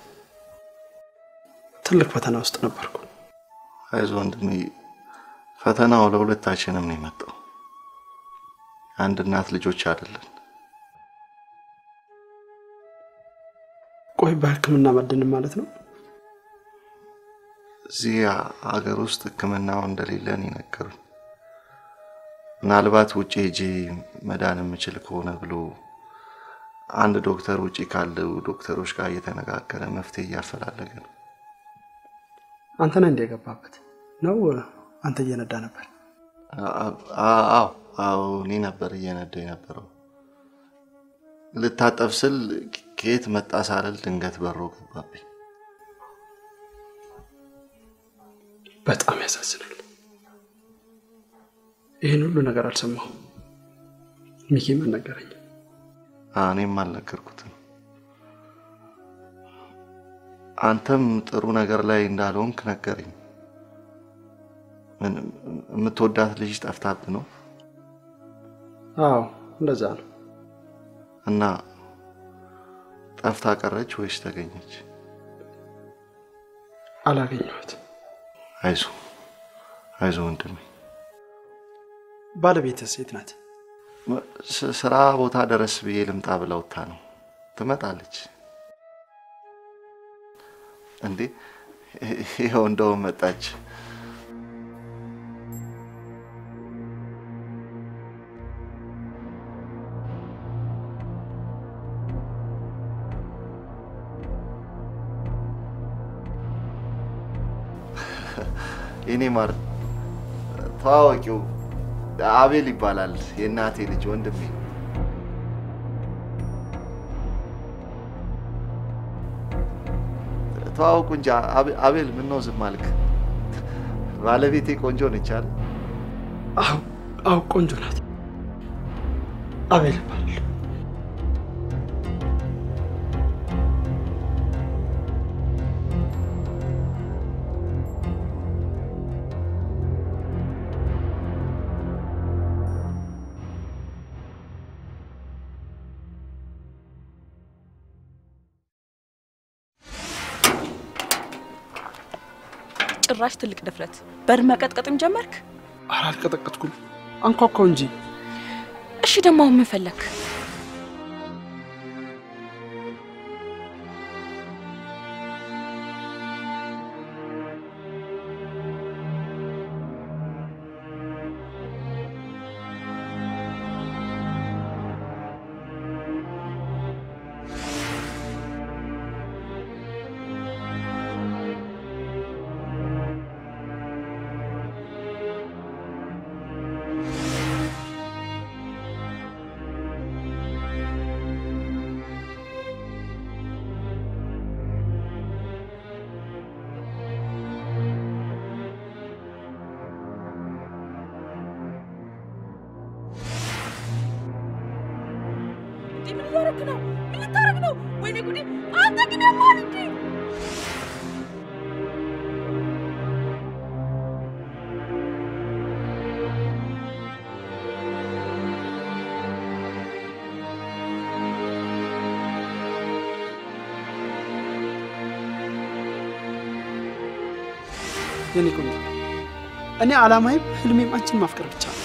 ትልቅ ፈተና ውስጥ ነበርኩ። አይዞህ ወንድሜ ፈተናው ለሁለታችንም ነው የመጣው። አንድ እናት ልጆች አይደለን። ቆይ በሕክምና መድን ማለት ነው? እዚህ ሀገር ውስጥ ሕክምናው እንደሌለን ይነገሩኝ። ምናልባት ውጪ ሄጄ መዳን የምችል ከሆነ ብሎ አንድ ዶክተር ውጪ ካለው ዶክተሮች ጋር እየተነጋገረ መፍትሄ እያፈላለገ ነው። አንተ ነህ እንደ የገባበት ነው? አንተ እየነዳ ነበር? አዎ አዎ እኔ ነበር እየነዳ የነበረው። ልታጠብ ስል ከየት መጣ ሳልል ድንገት በሮ ገባብኝ። በጣም ያሳዝናል። ይሄን ሁሉ ነገር አልሰማሁም። ሚኪ ምን ነገረኝ? እኔም አልነገርኩትም። አንተም ጥሩ ነገር ላይ እንዳልሆንክ ነገረኝ። ምን የምትወዳት ልጅ ጠፍታብህ ነው? አዎ እንደዛ ነው። እና ጠፍታ ቀረች ወይስ ተገኘች? አላገኘኋት። አይዞ አይዞ ወንድሜ። ባለቤትህ ሴት ናት? ስራ ቦታ ድረስ ብዬ ልምጣ ብለውታ ነው። ትመጣለች እንዴ? ይሄው እንደው መጣች። የኔ ማር ተዋወቂው አቤል ይባላል። የእናቴ ልጅ ወንድሜ። ተዋወቁ እንጂ አቤል ምን ነው ዝም አልክ? ባለቤቴ ቆንጆ ነች አይደል? አዎ አዎ ቆንጆ ናት። አቤል ይባላል። ጭራሽ ትልቅ ድፍረት! በር መቀጥቀጥም ጀመርክ? ኧረ አልቀጠቀጥኩም፣ አንኳኳው እንጂ። እሺ ደግሞ ምን ፈለክ? ምን እያደረክ ነው? ምን ልታረግ ነው? ወይኔ ጉዴ! አንተ ግን ያማል እንዴ? የኔ ቆንጆ እኔ አላማዬም ህልሜም አንቺን ማፍቀር ብቻ ነው።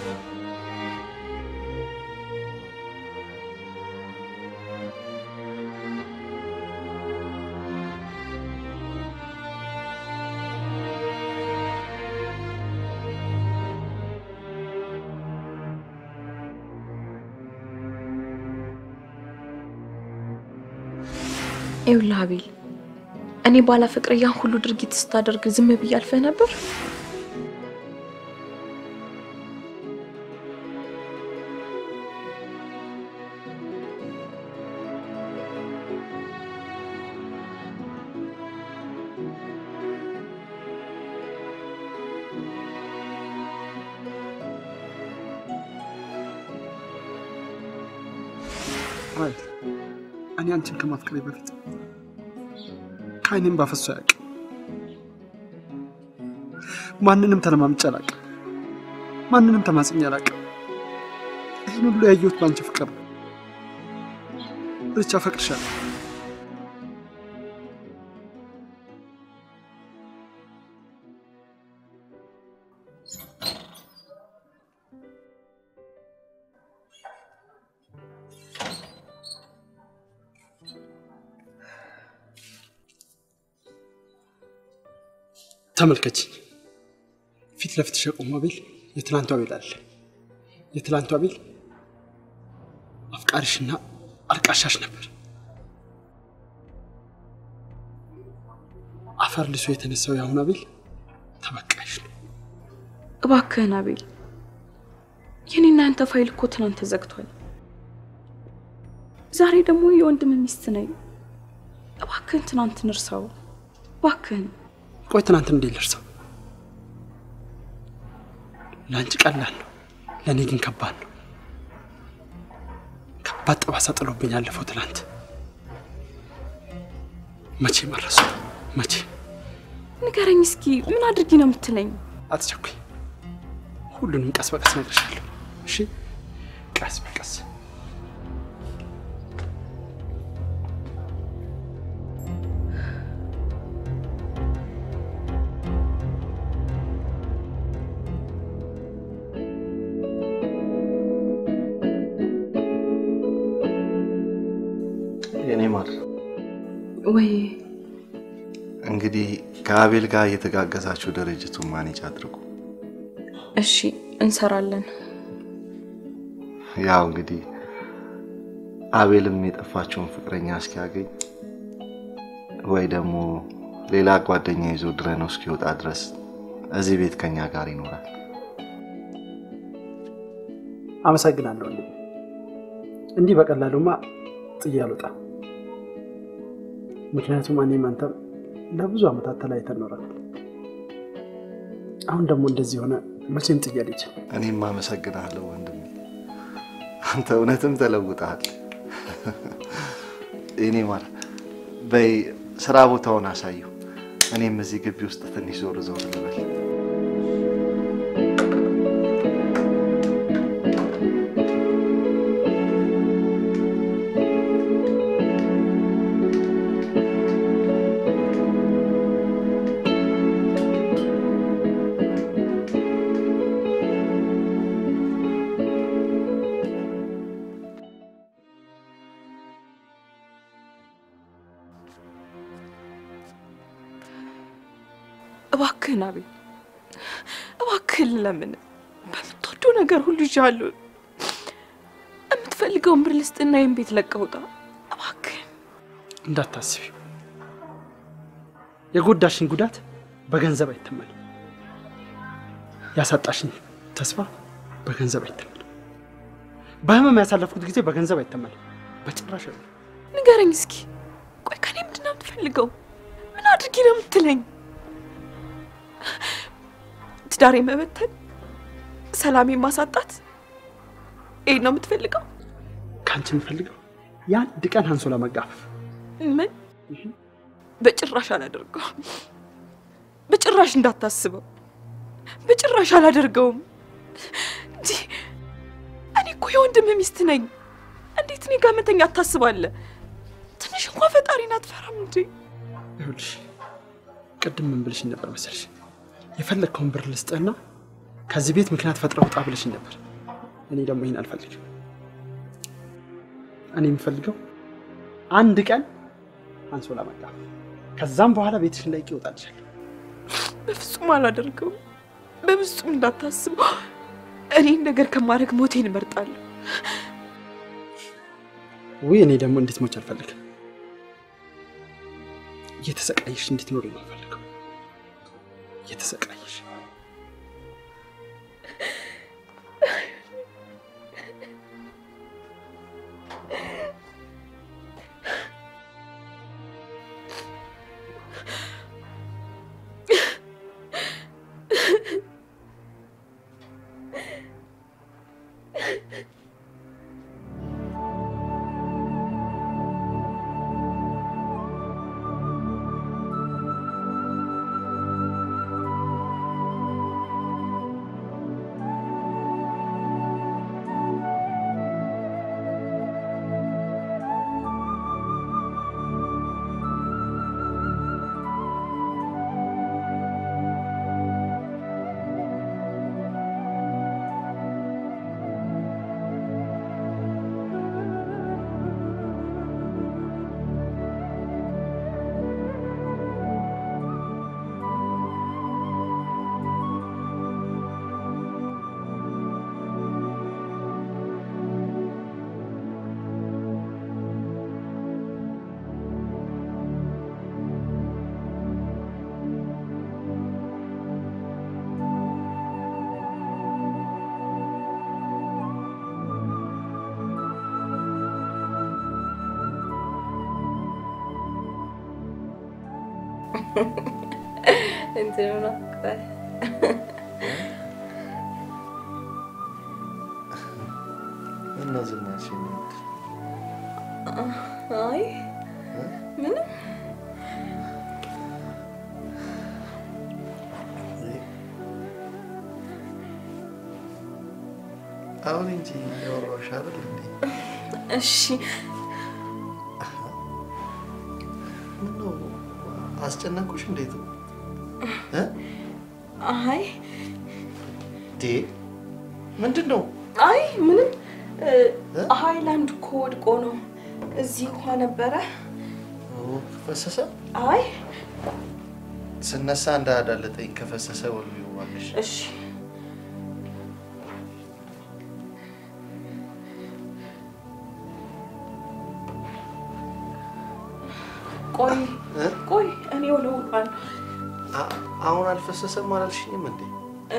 ይኸውልህ አቤል፣ እኔ ባላ ፍቅር ያን ሁሉ ድርጊት ስታደርግ ዝም ብዬ አልፈህ ነበር? አይ እኔ አንቺን ከማፍቀሬ በፊት ከዓይኔም ባፈሰው አያውቅም። ማንንም ተለማምጬ አላውቅም። ማንንም ተማጽኜ አላውቅም። ይህን ሁሉ ያየሁት ባንቺ ፍቅር ነው። ብቻ አፈቅርሻለሁ። ተመልከች፣ ፊት ለፊት የቆመው አቤል የትላንቱ አቤል አለ። የትላንቱ አቤል አፍቃሪሽና አልቃሻሽ ነበር። አፈር ልሶ የተነሳው ያሁን አቤል ተበቃሽ ነው። እባክህን አቤል፣ የኔና አንተ ፋይል እኮ ትናንት ተዘግቷል። ዛሬ ደግሞ የወንድም ሚስት ነኝ። እባክህን ትናንት እንርሳው። እባክህን ቆይ ትናንት እንዴት ልርሳው? ላንቺ ቀላል ነው፣ ለኔ ግን ከባድ ነው። ከባድ ጠባሳ ጥሎብኝ ያለፈው ትናንት መቼ መረሱ? መቼ? ንገረኝ እስኪ፣ ምን አድርጊ ነው የምትለኝ? አትቸኩኝ፣ ሁሉንም ቀስ በቀስ እነግርሻለሁ። እሺ? ቀስ በቀስ የኔ ማር ወይ እንግዲህ ከአቤል ጋር የተጋገዛችሁ ድርጅቱን ማኔጅ አድርጉ። እሺ እንሰራለን። ያው እንግዲህ አቤልም የጠፋችውን ፍቅረኛ እስኪያገኝ ወይ ደግሞ ሌላ ጓደኛ ይዞ ድረነው እስኪወጣ ድረስ እዚህ ቤት ከኛ ጋር ይኖራል። አመሰግናለሁ። እንዲህ በቀላሉማ ጥዬ አልወጣም። ምክንያቱም እኔም አንተም ለብዙ አመታት ተለያይተን ኖረናል። አሁን ደግሞ እንደዚህ ሆነ መቼም ጥዬ አልሄድም። እኔም አመሰግናለሁ ወንድሜ፣ አንተ እውነትም ተለውጠሃል። እኔ ማር በይ ስራ ቦታውን አሳዩ። እኔም እዚህ ግቢ ውስጥ ትንሽ ዞር ዞር ልበል። እባክህን አቤል፣ እባክህን ለምን በምትወደው ነገር ሁሉ ይዣለሁ። የምትፈልገውን ብር ልስጥና ይሄን ቤት ለቀህ ውጣ እባክህን። እንዳታስቢ፣ የጎዳሽኝ ጉዳት በገንዘብ አይተመንም። ያሳጣሽኝ ተስፋ በገንዘብ አይተመንም። በህመም ያሳለፍኩት ጊዜ በገንዘብ አይተመንም በጭራሽ። ንገረኝ እስኪ፣ ቆይ ከኔ ምንድን ነው የምትፈልገው? ምን አድርጊ ነው የምትለኝ? ትዳሬ መበተን፣ ሰላሜ ማሳጣት፣ ይሄን ነው የምትፈልገው? ካንቺ የምፈልገው የአንድ ቀን አንሶላ መጋፈፍ ምን? በጭራሽ አላደርገውም። በጭራሽ እንዳታስበው። በጭራሽ አላደርገውም። እንጂ እኔ እኮ የወንድም ሚስት ነኝ። እንዴት እኔ ጋር መተኛ ታስባለህ? ትንሽ እንኳን ፈጣሪን አትፈራም እንዴ? ይኸውልሽ ቅድም ምን ብልሽ ነበር መሰልሽ? የፈለግከውን ብር ልስጥህና ከዚህ ቤት ምክንያት ፈጥረው ውጣ ብለሽ ነበር። እኔ ደግሞ ይሄን አልፈልግም። እኔ የምፈልገው አንድ ቀን አንሶላ መጋፈፍ፣ ከዛም በኋላ ቤትሽን ላይ ይወጣልሻል። በፍጹም አላደርገውም። በፍጹም እንዳታስበው። እኔ ነገር ከማድረግ ሞቴን እመርጣለሁ። ወይ እኔ ደግሞ እንድትሞች አልፈልግም። እየተሰቃየሽ እንድትኖሪ ነው የምፈልገው። እየተሰቃየሽ انت منقطع. من نازل ماشي هاي من አሁን እንጂ ያወራሽ አይደል እንዴ? እሺ ምነው አስጨነቅኩሽ? እንዴት ነው እ አይ ዲ ምንድነው? አይ ምንም ሃይላንድ ኮድ ቆኖ እዚህ ውሃ ነበረ። ኦ ፈሰሰ? አይ ስነሳ እንዳዳለጠኝ ከፈሰሰ ወሉ ይዋልሽ። እሺ ቆይ ቆይ እኔ ወለውጣል። አሁን አልፈሰሰም አላልሽኝም እንዴ? እ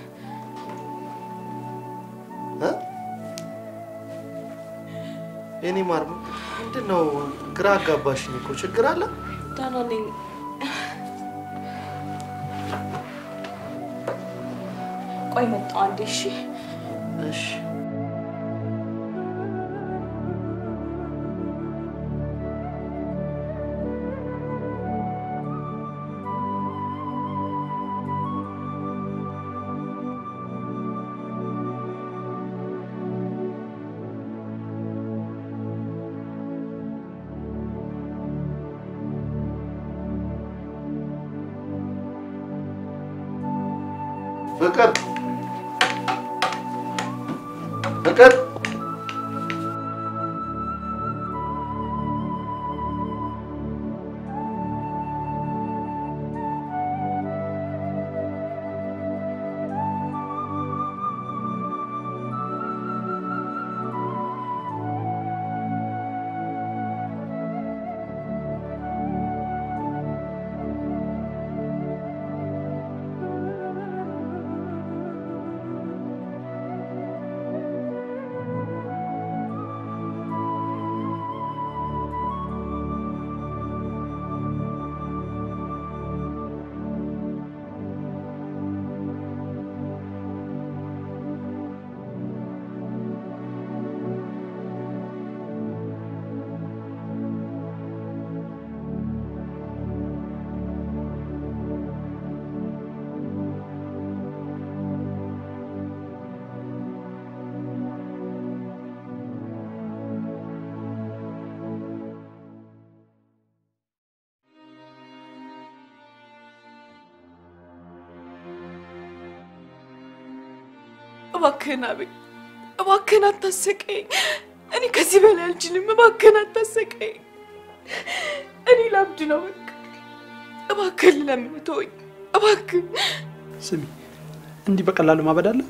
የኔ ማር ምንድነው ግራ አጋባሽኝ እኮ። ችግር አለ? ደህና ነኝ። ቆይ መጣሁ አንዴ። እሺ እሺ ፍቅር ፍቅር እባክህን አቤል እባክህን አታሰቀኝ እኔ ከዚህ በላይ አልችልም እባክህን አታሰቀኝ እኔ ላብድ ነው በቃ እባክህን ለምን ተወኝ እባክህ ስሚ እንዲህ በቀላሉ ማበድ አለ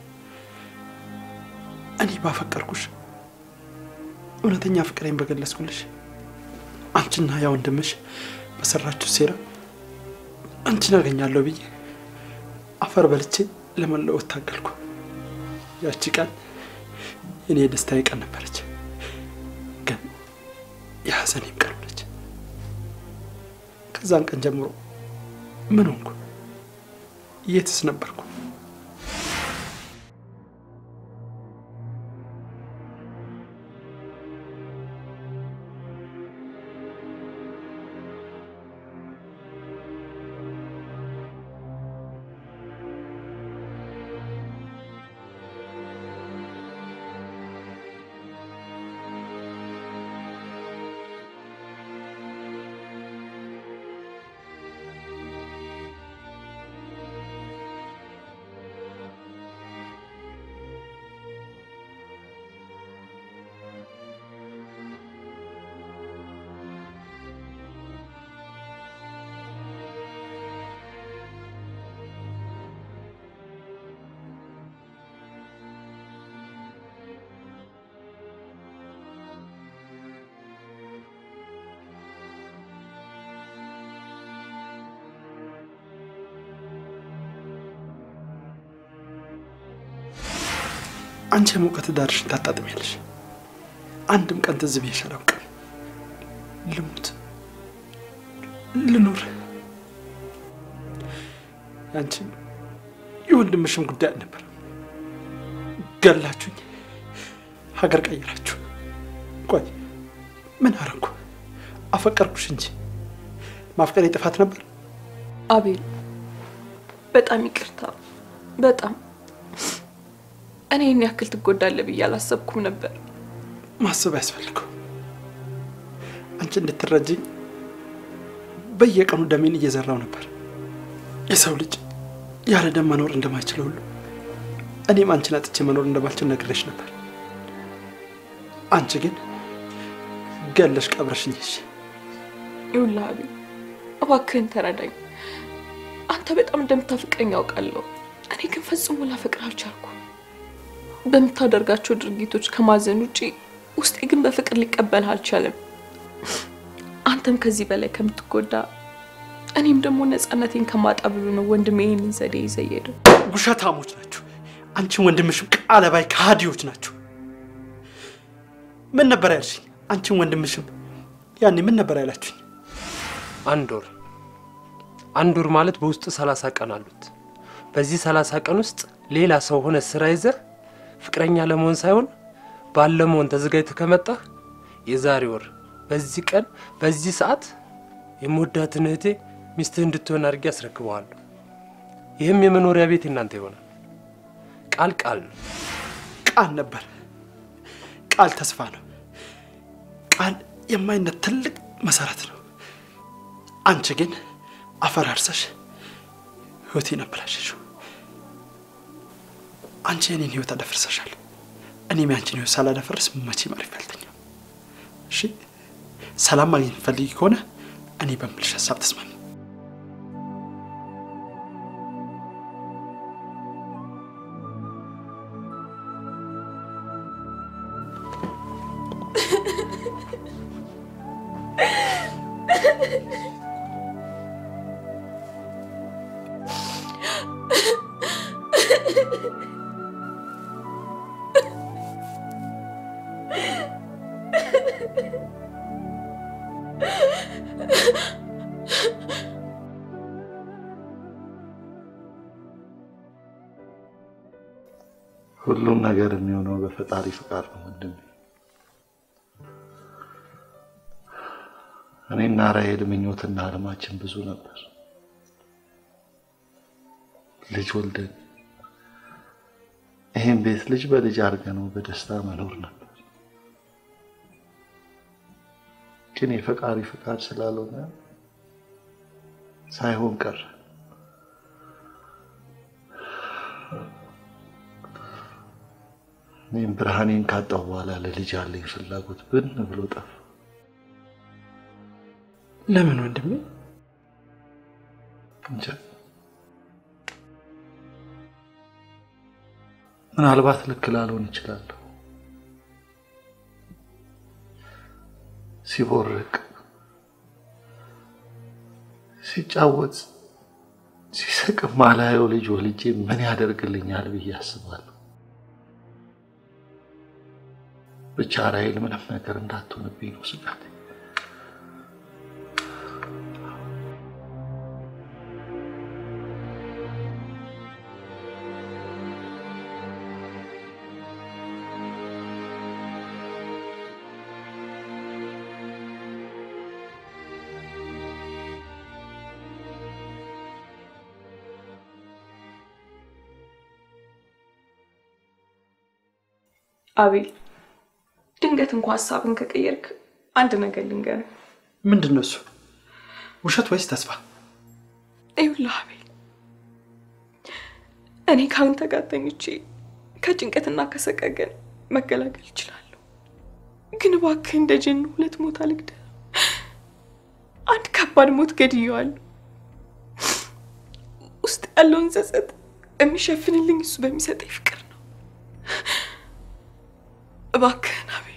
እኔ ባፈቀርኩሽ እውነተኛ ፍቅሬን በገለጽኩልሽ አንቺና ያ ወንድምሽ በሰራችሁ ሴራ አንቺን አገኛለሁ ብዬ አፈር በልቼ ለመለወጥ ታገልኩ ያቺ ቀን የኔ ደስታዬ ቀን ነበረች ግን የሐዘኔም ቀን ነች ከዛን ቀን ጀምሮ ምን ሆንኩ የትስ ነበርኩ አንቺ ሞቀት ዳርሽን ታጣጥሚያለሽ አንድም ቀን ትዝ ብዬሽ አላውቅም ልሙት ልኑር አንቺ የወንድምሽም ጉዳይ ነበር ገላችሁኝ ሀገር ቀይራችሁ ቆይ ምን አረኩ አፈቀርኩሽ እንጂ ማፍቀሬ ጥፋት ነበር አቤል በጣም ይቅርታ በጣም እኔ እኔ ያክል ትጎዳለህ ብዬ አላሰብኩም ነበር ማሰብ ያስፈልገው አንቺ እንድትረጂኝ በየቀኑ ደሜን እየዘራው ነበር የሰው ልጅ ያለ ደም መኖር እንደማይችል ሁሉ እኔም አንቺን አጥቼ መኖር እንደማልችል ነግሬሽ ነበር አንቺ ግን ገለሽ ቀብረሽኝ እሺ ይውላ አቤል እባክህን ተረዳኝ አንተ በጣም እንደምታፈቅረኝ አውቃለሁ እኔ ግን ፈጽሞ ላፈቅርህ አልቻልኩም በምታደርጋቸው ድርጊቶች ከማዘን ውጪ ውስጤ ግን በፍቅር ሊቀበልህ አልቻለም አንተም ከዚህ በላይ ከምትጎዳ እኔም ደግሞ ነፃነቴን ከማጣ ብሎ ነው ወንድሜ ይሄንን ዘዴ ይዘየደው ውሸታሞች ናችሁ አንቺ ወንድምሽም ቃለባይ ካዲዎች ናችሁ ምን ነበር ያልሽኝ አንቺ ወንድምሽም ያኔ ምን ነበር ያላችሁኝ አንዶር አንዶር ማለት በውስጥ ሰላሳ ቀን አሉት በዚህ ሰላሳ ቀን ውስጥ ሌላ ሰው ሆነ ስራ ይዘህ ፍቅረኛ ለመሆን ሳይሆን ባለመሆን ተዘጋጅተህ ከመጣህ የዛሬ ወር በዚህ ቀን በዚህ ሰዓት የሞዳትን እህቴ ሚስትህ እንድትሆን አድርጌ አስረክበዋለሁ ይህም የመኖሪያ ቤት እናንተ ይሆናል ቃል ቃል ነው ቃል ነበር ቃል ተስፋ ነው ቃል የማይነት ትልቅ መሰረት ነው አንቺ ግን አፈራርሰሽ ህይወቴን አበላሽሽው አንቺ የኔን ህይወት አደፍርሰሻል እኔም ያንቺን ህይወት ሳላደፍርስ መቼም አሪፍ አልተኛም እሺ ሰላም ማግኘት ፈልጊ ከሆነ እኔ በምልሽ ሐሳብ ተስማሚ ሁሉም ነገር የሚሆነው በፈጣሪ ፍቃድ ነው ወንድሜ እኔና ራሔል ምኞትና ህልማችን ብዙ ነበር ልጅ ወልደን ይሄን ቤት ልጅ በልጅ አድርገነው በደስታ መኖር ነበር ግን የፈጣሪ ፍቃድ ስላልሆነ ሳይሆን ቀረ እኔም ብርሃኔን ካጣሁ በኋላ ለልጅ ያለኝ ፍላጎት ብን ብሎ ጠፋ። ለምን ወንድሜ? እንጃ። ምናልባት ልክ ላልሆን ይችላል። ሲቦርቅ ሲጫወት ሲስቅ ማላየው ልጅ ወልጄ ምን ያደርግልኛል ብዬ አስባለሁ። ብቻ ራሔል ምንም ነገር እንዳትሆንብኝ ነው ስጋቴ። አቤል ድንገት እንኳን ሐሳብን ከቀየርክ አንድ ነገር ልንገር። ምንድነው እሱ? ውሸት ወይስ ተስፋ? ይኸውልህ አቤል፣ እኔ ካንተ ጋር ተኝቼ ከጭንቀትና ከሰቀቀን መገላገል እችላለሁ። ግን እባክህ እንደ ጀን ሁለት ሞት አልግደል። አንድ ከባድ ሞት ገድየዋለሁ። ውስጥ ያለውን ጸጸት የሚሸፍንልኝ እሱ በሚሰጠኝ ፍቅር ነው። እባክህ አቤል፣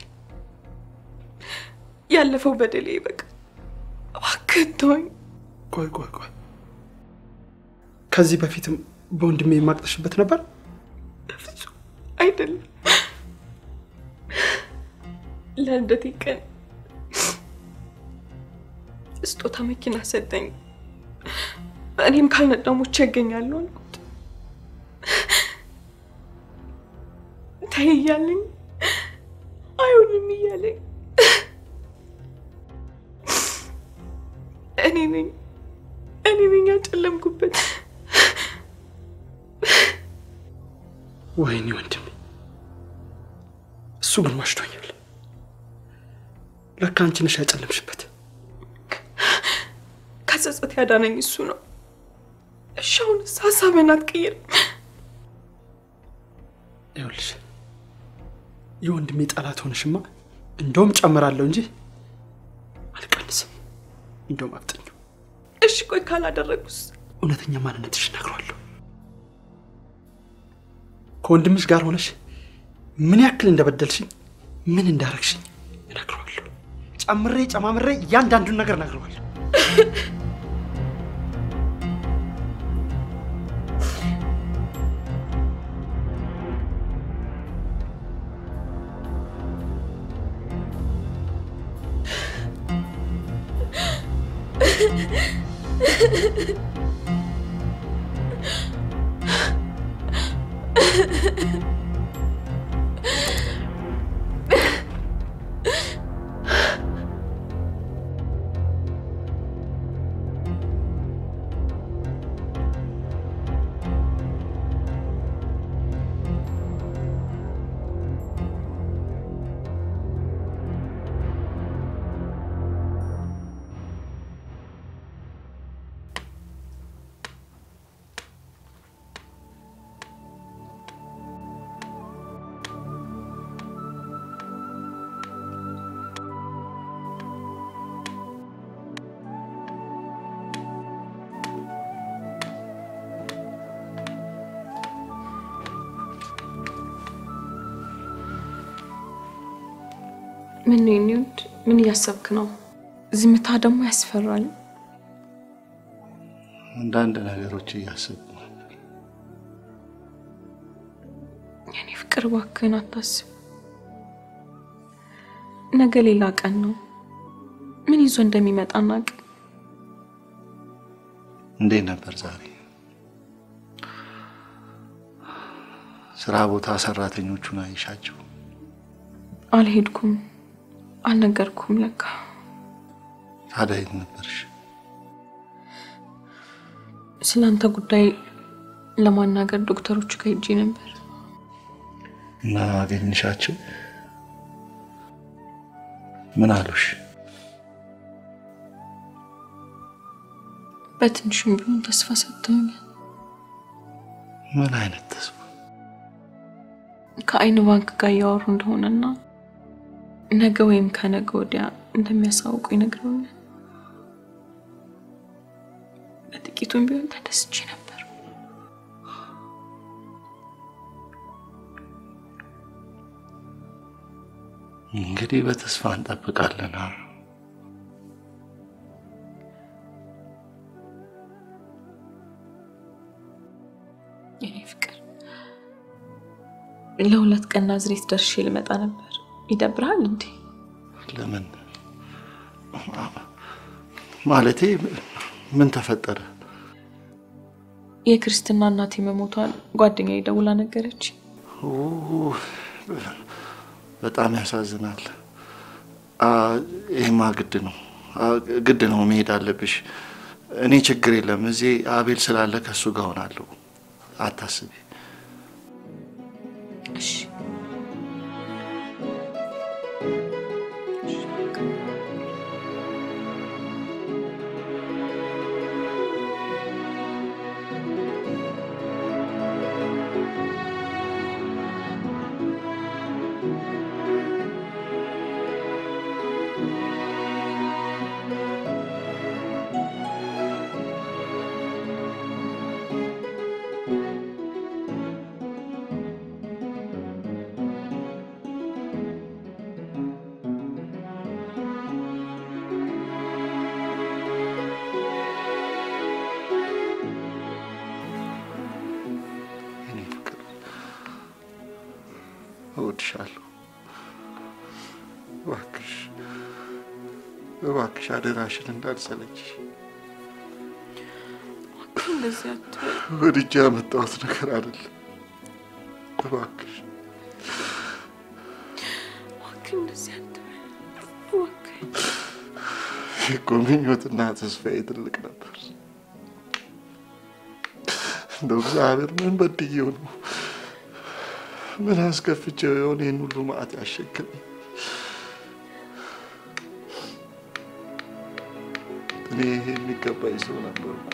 ያለፈው በደሌ በቃ እባክህ ተወኝ። ቆይ ቆይ ቆይ፣ ከዚህ በፊትም በወንድሜ የማቅጠሽበት ነበር? በፍጹም አይደለም። ለልደቴ ቀን ስጦታ መኪና ሰጠኝ። እኔም ካልነዳሞች ያገኛለሁ አልኩት። ተይ እያለኝ አይሆንም እያለኝ እኔ ነኝ እኔ ነኝ ያጨለምኩበት። ወይኔ ወንድሜ፣ እሱ ግን ዋሽቶኛል። ለካ አንቺ ነሽ ያጨለምሽበት። ከጸጸት ያዳነኝ እሱ ነው። እሺ አሁንስ ሀሳብህን አትቀይርም? ይኸውልሽ የወንድሜ ጠላት ሆነሽማ እንደውም ጨምራለሁ እንጂ አልቀንስም። እንደውም አፍጥኝ። እሺ ቆይ ካላደረጉስ? እውነተኛ ማንነትሽ እነግረዋለሁ። ከወንድምሽ ጋር ሆነሽ ምን ያክል እንደበደልሽኝ፣ ምን እንዳረግሽኝ እነግረዋለሁ። ጨምሬ ጨማምሬ እያንዳንዱን ነገር እነግረዋለሁ። ምን ነው ኒውድ? ምን እያሰብክ ነው? ዝምታ ደግሞ ያስፈራል። አንዳንድ ነገሮች እያሰብኩ ነው። የኔ ፍቅር እባክህን አታስብ። ነገ ሌላ ቀን ነው። ምን ይዞ እንደሚመጣ እናቅ። እንዴት ነበር ዛሬ? ስራ ቦታ ሰራተኞቹን አይሻቸው? አልሄድኩም፣ አልነገርኩም። ለካ ታዲያ የት ነበርሽ? ስላንተ ጉዳይ ለማናገር ዶክተሮቹ ጋር ሄጄ ነበር። እና አገኘሻቸው? ምን አሉሽ? በትንሹም ቢሆን ተስፋ ሰጥተውኛል። ምን አይነት ተስፋ? ከአይን ባንክ ጋር ያወሩ እንደሆነና ነገ ወይም ከነገ ወዲያ እንደሚያሳውቁ ይነግሩኛል። በጥቂቱም ቢሆን ተደስቼ ነበር። እንግዲህ በተስፋ እንጠብቃለን። የኔ ፍቅር ለሁለት ቀን ናዝሬት ደርሼ ልመጣ ነበር። ይደብራል እንዴ? ለምን ማለቴ ምን ተፈጠረ? የክርስትና እናቴ መሞቷን ጓደኛዬ ደውላ ነገረች። ኦ በጣም ያሳዝናል። ይሄማ ግድ ነው ግድ ነው መሄድ አለብሽ። እኔ ችግር የለም እዚህ አቤል ስላለ ከሱ ጋር ሆናለሁ። አታስቢ። እሺ እወድሻለሁ። እባክሽ እባክሽ አደራሽን እንዳልሰለችሽ። እንደዚህ አትበል። ወድጄ ያመጣሁት ነገር አይደለም። እባክሽ እባክህ እንደዚህ አትበል። እባክህ እኮ ምኞትና ተስፋዬ ትልቅ ነበር። እንደው እግዚአብሔር ምን በድዬው ነው? ምን አስከፍቼው የሆነ ይህን ሁሉ መዓት ያሸከመኝ? እኔ የሚገባኝ ሰው ነበርኩ።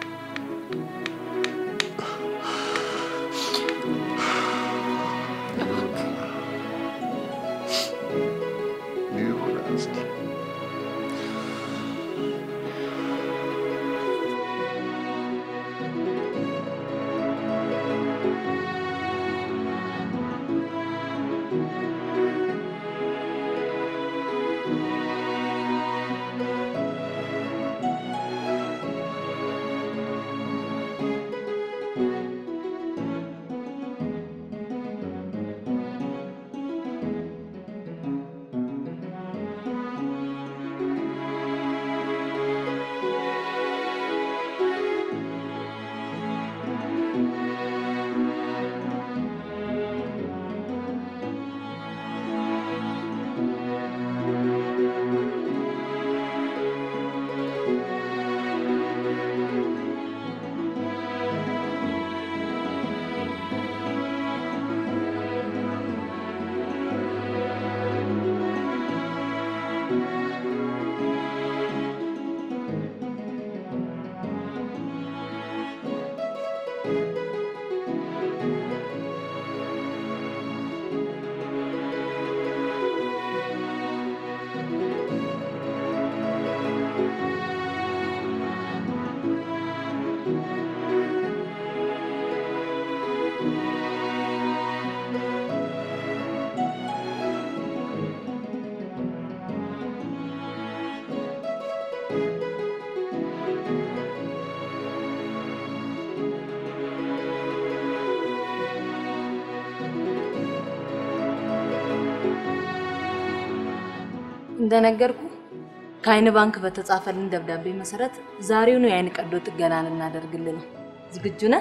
እንደነገርኩ ከአይን ባንክ በተጻፈልን ደብዳቤ መሰረት ዛሬው ነው የአይን ቀዶ ጥገና ልናደርግልን ነው። ዝግጁ ነህ?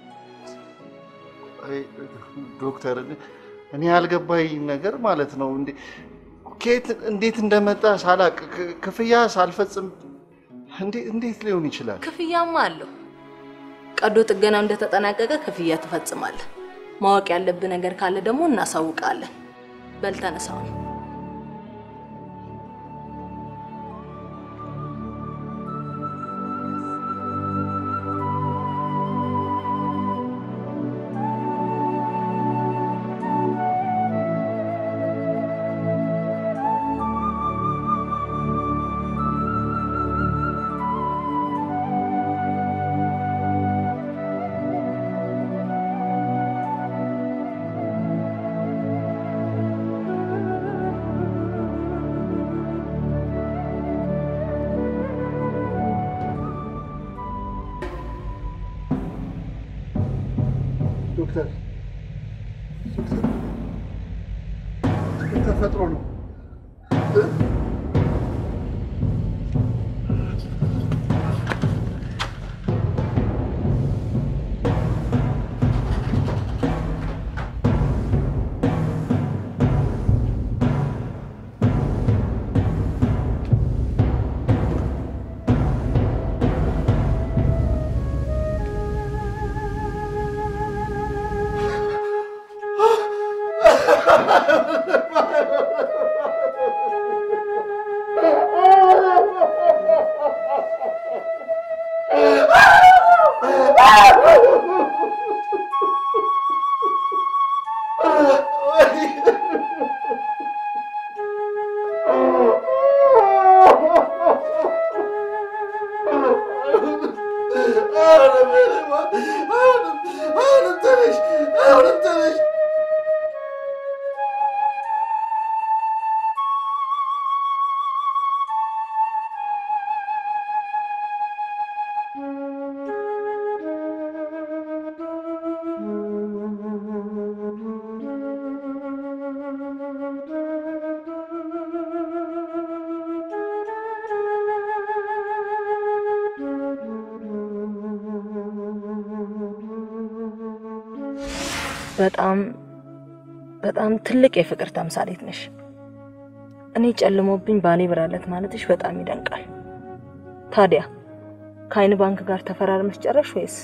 አይ ዶክተር እኔ ያልገባኝ ነገር ማለት ነው እንዴ ከየት እንዴት እንደመጣ ሳላቅ ክፍያ ሳልፈጽም እንዴ እንዴት ሊሆን ይችላል? ክፍያማ አለው። ቀዶ ጥገናው እንደተጠናቀቀ ክፍያ ትፈጽማለህ። ማወቅ ያለብህ ነገር ካለ ደግሞ እናሳውቃለን። በል ተነሳው። ዶክተር ተፈጥሮ ነው። በጣም በጣም ትልቅ የፍቅር ተምሳሌት ነሽ። እኔ ጨልሞብኝ ባሌ ብራለት ማለትሽ በጣም ይደንቃል። ታዲያ ከአይን ባንክ ጋር ተፈራርመሽ ጨረሽ ወይስ?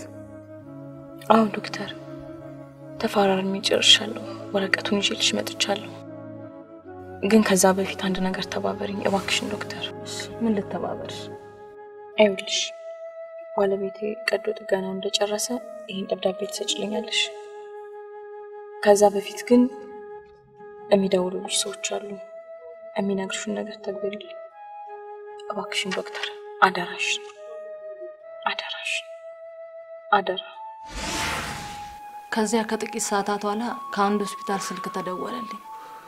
አዎ ዶክተር፣ ተፈራርሜ ጨርሻለሁ። ወረቀቱን ይዤልሽ መጥቻለሁ። ግን ከዛ በፊት አንድ ነገር ተባበሪኝ እባክሽን ዶክተር። ምን ልተባበርሽ? አይውልሽ ባለቤቴ ቀዶ ጥገናው እንደጨረሰ ይሄን ደብዳቤ ትሰጪልኛለሽ። ከዛ በፊት ግን የሚደውሉልሽ ሰዎች አሉ። የሚነግሩሽን ነገር ተግብሪልኝ እባክሽን ዶክተር። አደራሽ አደራሽ አደራ። ከዚያ ከጥቂት ሰዓታት በኋላ ከአንድ ሆስፒታል ስልክ ተደወለልኝ።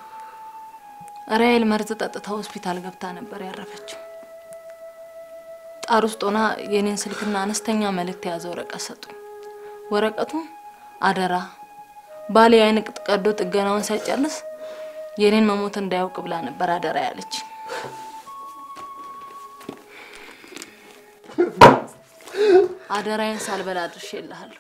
ራይል መርዝ ጠጥታ ሆስፒታል ገብታ ነበር ያረፈችው። ጣር ውስጥ ሆና የኔን ስልክና አነስተኛ መልእክት የያዘ ወረቀት ሰጡኝ። ወረቀቱ አደራ ባሌ አይን ቀዶ ጥገናውን ሳይጨርስ የኔን መሞት እንዳያውቅ ብላ ነበር አደራ ያለች። አደራዬን ሳልበላ አድርሼልሃለሁ።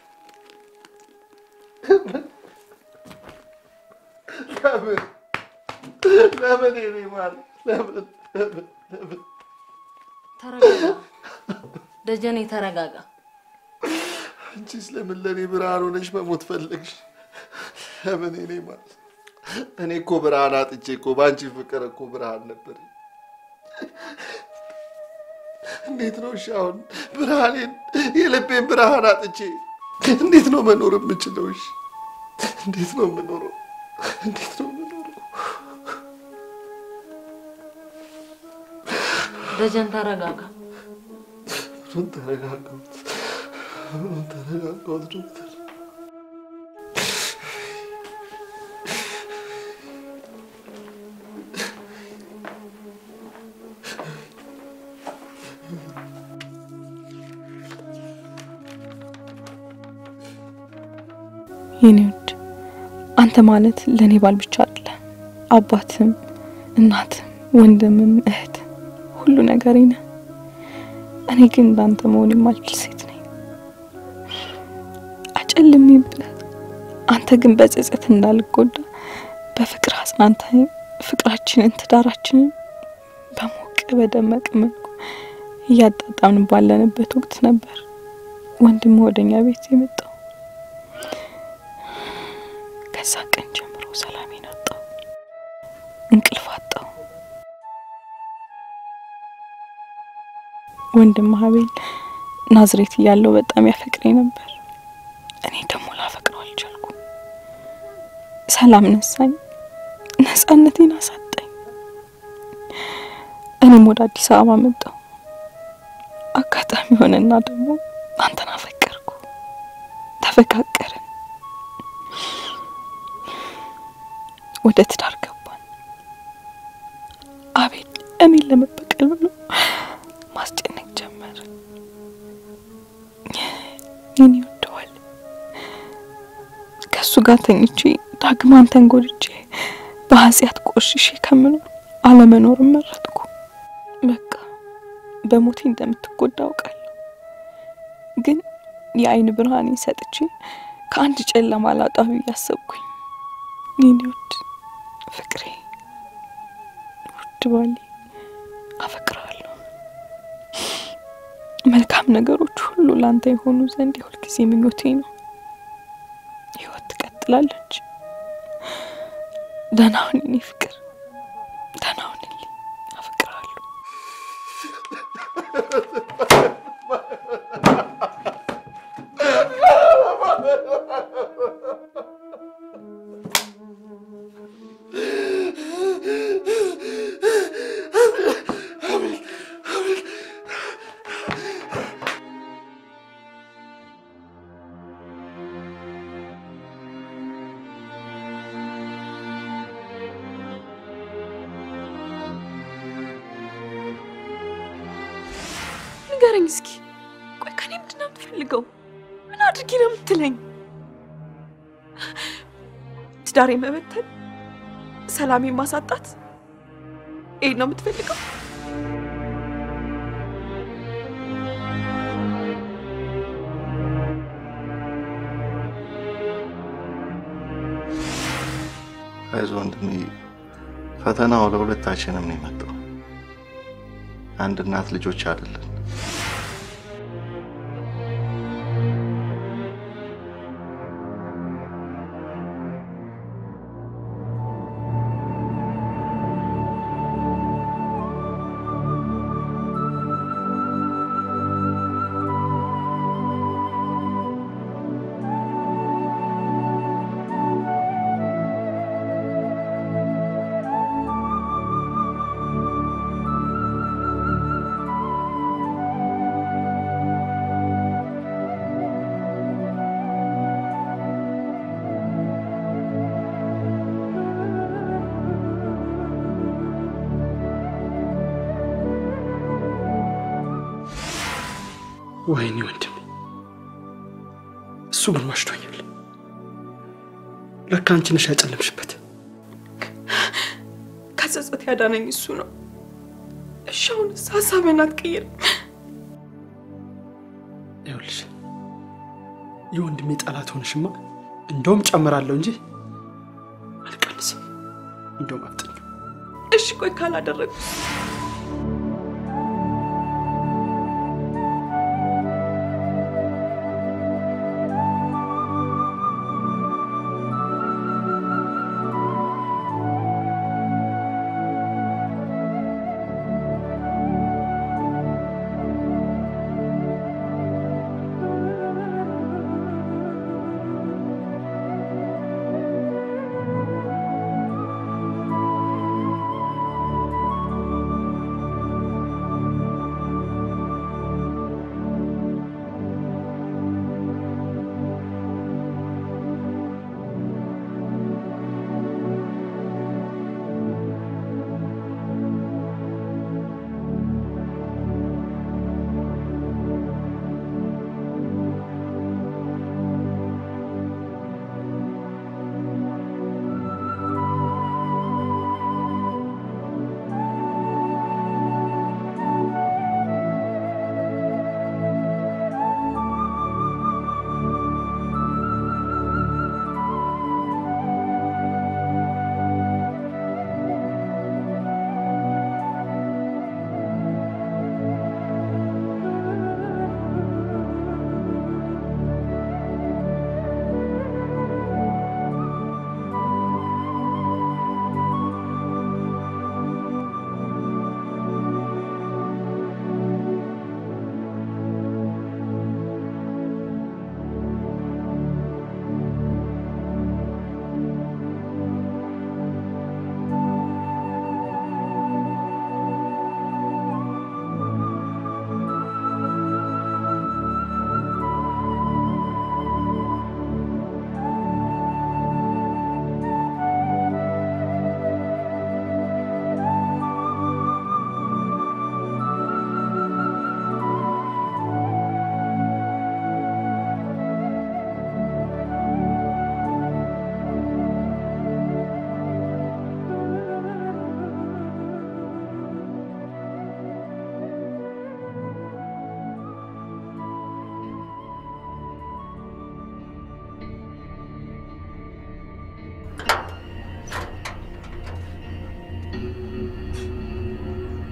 ለምን ለምን እኔ ማለት ለምን ለምን? ተረጋጋ ደጀኔ ተረጋጋ። አንቺስ ለምን ለኔ ብርሃን ሆነሽ መሞት ፈለግሽ? ለምን እኔ ማለት እኔ እኮ ብርሃን አጥቼ እኮ ባንቺ ፍቅር እኮ ብርሃን ነበር። እንዴት ነው ሻውን ብርሃኔን የልቤን ብርሃን አጥቼ እንዴት ነው መኖር የምችለው? እሺ እንዴት ነው መኖረው? እንዴት ነው መኖረው? ደጀን ተረጋጋ። ምን ተረጋጋው? ምን ተረጋጋው ዶክተር? የኔውድ አንተ ማለት ለኔ ባል ብቻ አይደለ፣ አባትም እናትም ወንድምም እህት ሁሉ ነገሬ ነህ። እኔ ግን እንዳንተ መሆን የማልችል ሴት ነኝ። አጨልሜብህ አንተ ግን በጸጸት እንዳልጎዳ በፍቅር አጽናንተኸኝ ፍቅራችንን ትዳራችንን በሞቀ በደመቀ መልኩ እያጣጣምን ባለንበት ወቅት ነበር ወንድም ወደኛ ቤት የመጣው። ከዛ ቀን ጀምሮ ሰላሜን አጣሁ፣ እንቅልፍ አጣሁ። ወንድም ሀቤል ናዝሬት እያለው በጣም ያፈቅረኝ ነበር። እኔ ደግሞ ላፈቅረው አልቻልኩም። ሰላም ነሳኝ፣ ነፃነቴን አሳጣኝ። እኔም ወደ አዲስ አበባ መጣሁ። አጋጣሚ ሆነና ደግሞ አንተን አፈቀርኩ፣ ተፈቃቀርን፣ ወደ ትዳር ገባን። አቤል እኔን ለመበቀል ብሎ ማስጨነቅ ጀመረ። የኔ ወደዋል ከሱ ጋር ተኝቼ ዳግም አንተን ጎድቼ በኃጢአት ቆሽሼ ከምኖር አለመኖር መረጥኩ። በቃ በሞቴ እንደምትጎዳ አውቃለሁ። ግን የአይን ብርሃኔን ሰጥቼ ከአንድ ጨለማ ላጣሁ ያሰብኩኝ የኔ ውድ ፍቅሬ ውድ ባሌ አፈቅራለሁ። መልካም ነገሮች ሁሉ ላንተ የሆኑ ዘንድ ሁልጊዜ ምኞቴ ነው። ህይወት ትቀጥላለች። ደህና ሁን የኔ ፍቅር፣ ደህና ሁንልኝ። አፈቅራለሁ። ንገረኝ እስኪ፣ ቆይ ከኔ ምንድን ነው የምትፈልገው? ምን አድርጊ ነው የምትለኝ? ትዳሬ መበተን፣ ሰላሜ ማሳጣት፣ ይሄን ነው የምትፈልገው? አይዞህ ወንድሜ፣ ፈተናው ለሁለታችንም ነው የመጣው። አንድ እናት ልጆች አይደለን። ወይኔ ወንድም፣ እሱ ግን ዋሽቶኛል። ለካ አንቺ ነሽ ያጨለምሽበት። ከጸጸት ያዳነኝ እሱ ነው። እሺ አሁንስ ሀሳቤን አትቀይርም? ይኸውልሽ የወንድሜ ጠላት ሆነሽማ እንደውም ጨምራለሁ እንጂ አልቀንስም። እንደውም አጥኝ። እሺ ቆይ ካላደረግኩ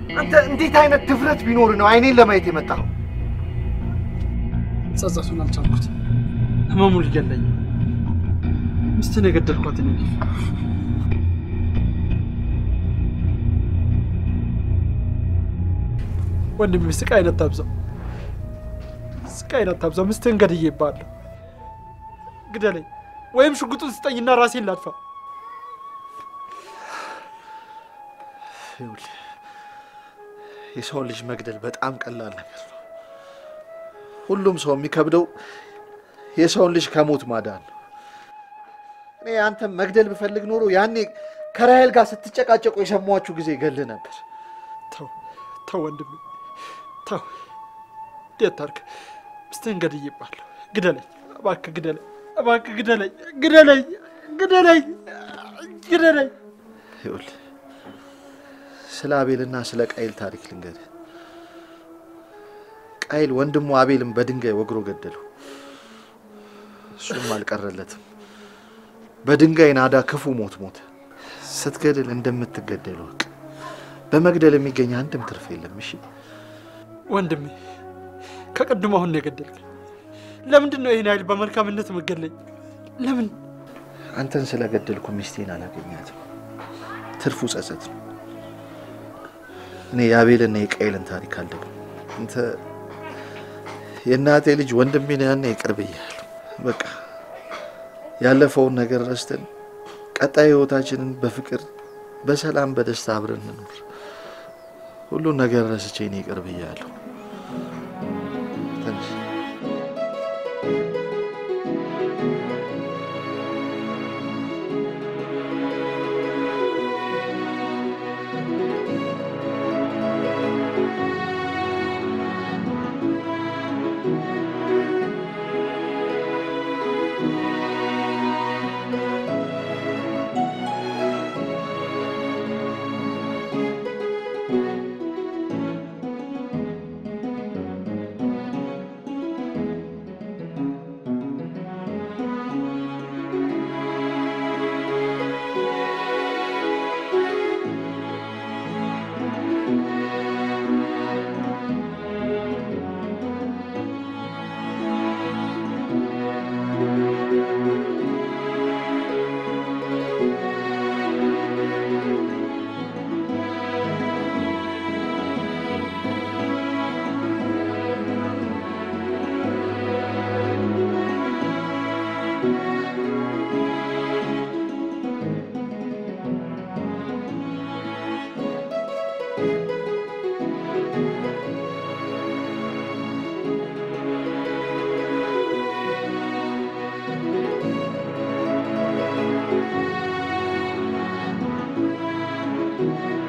አንተ እንዴት አይነት ድፍረት ቢኖር ነው አይኔን ለማየት የመጣው? ጸጸቱን አልቻልኩት። ህመሙ ሊገለኝ ሚስትን የገደልኳት እኔ ነኝ። ወንድሜ ስቃይን አታብዛው፣ ስቃይን አታብዛው። ሚስትን ገድዬብሃለሁ። ግደለኝ ወይም ሽጉጡን ስጠኝና ራሴን ላጥፋ። ይኸውልህ የሰው ልጅ መግደል በጣም ቀላል ነገር ነው። ሁሉም ሰው የሚከብደው የሰውን ልጅ ከሞት ማዳን ነው። እኔ አንተም መግደል ብፈልግ ኖሮ ያኔ ከራሄል ጋር ስትጨቃጨቁ የሰማችሁ ጊዜ ገል ነበር። ተው ተው ወንድሜ ተው። እንዴት አድርግ? ሚስትህን ገድዬብሃለሁ። ግደለኝ እባክህ፣ ግደለኝ እባክህ፣ ግደለኝ ግደለኝ ግደለኝ ግደለኝ። ይኸውልህ ስለ አቤልና ስለ ቃይል ታሪክ ልንገርህ። ቃይል ወንድሙ አቤልን በድንጋይ ወግሮ ገደለው። እሱም አልቀረለትም። በድንጋይ ናዳ ክፉ ሞት ሞተ። ስትገድል እንደምትገደል ወቅ። በመግደል የሚገኝ አንድም ትርፍ የለም። እሺ ወንድሜ ከቀድሞ አሁን ነው የገደልከኝ። ለምንድን ነው ይሄን ያህል በመልካምነት መገለኝ? ለምን? አንተን ስለገደልኩ ሚስቴን አላገኛትም። ትርፉ ጸጸት ነው። እኔ የአቤልና የቃይልን ታሪክ አልደግም። አንተ የእናቴ ልጅ ወንድሜ ነህ። ያኔ ይቅር ብያለሁ። በቃ ያለፈውን ነገር ረስተን ቀጣይ ህይወታችንን በፍቅር በሰላም በደስታ አብረን እንኖር። ሁሉን ነገር ረስቼ እኔ ይቅር ብያለሁ። ትንሽ Thank you.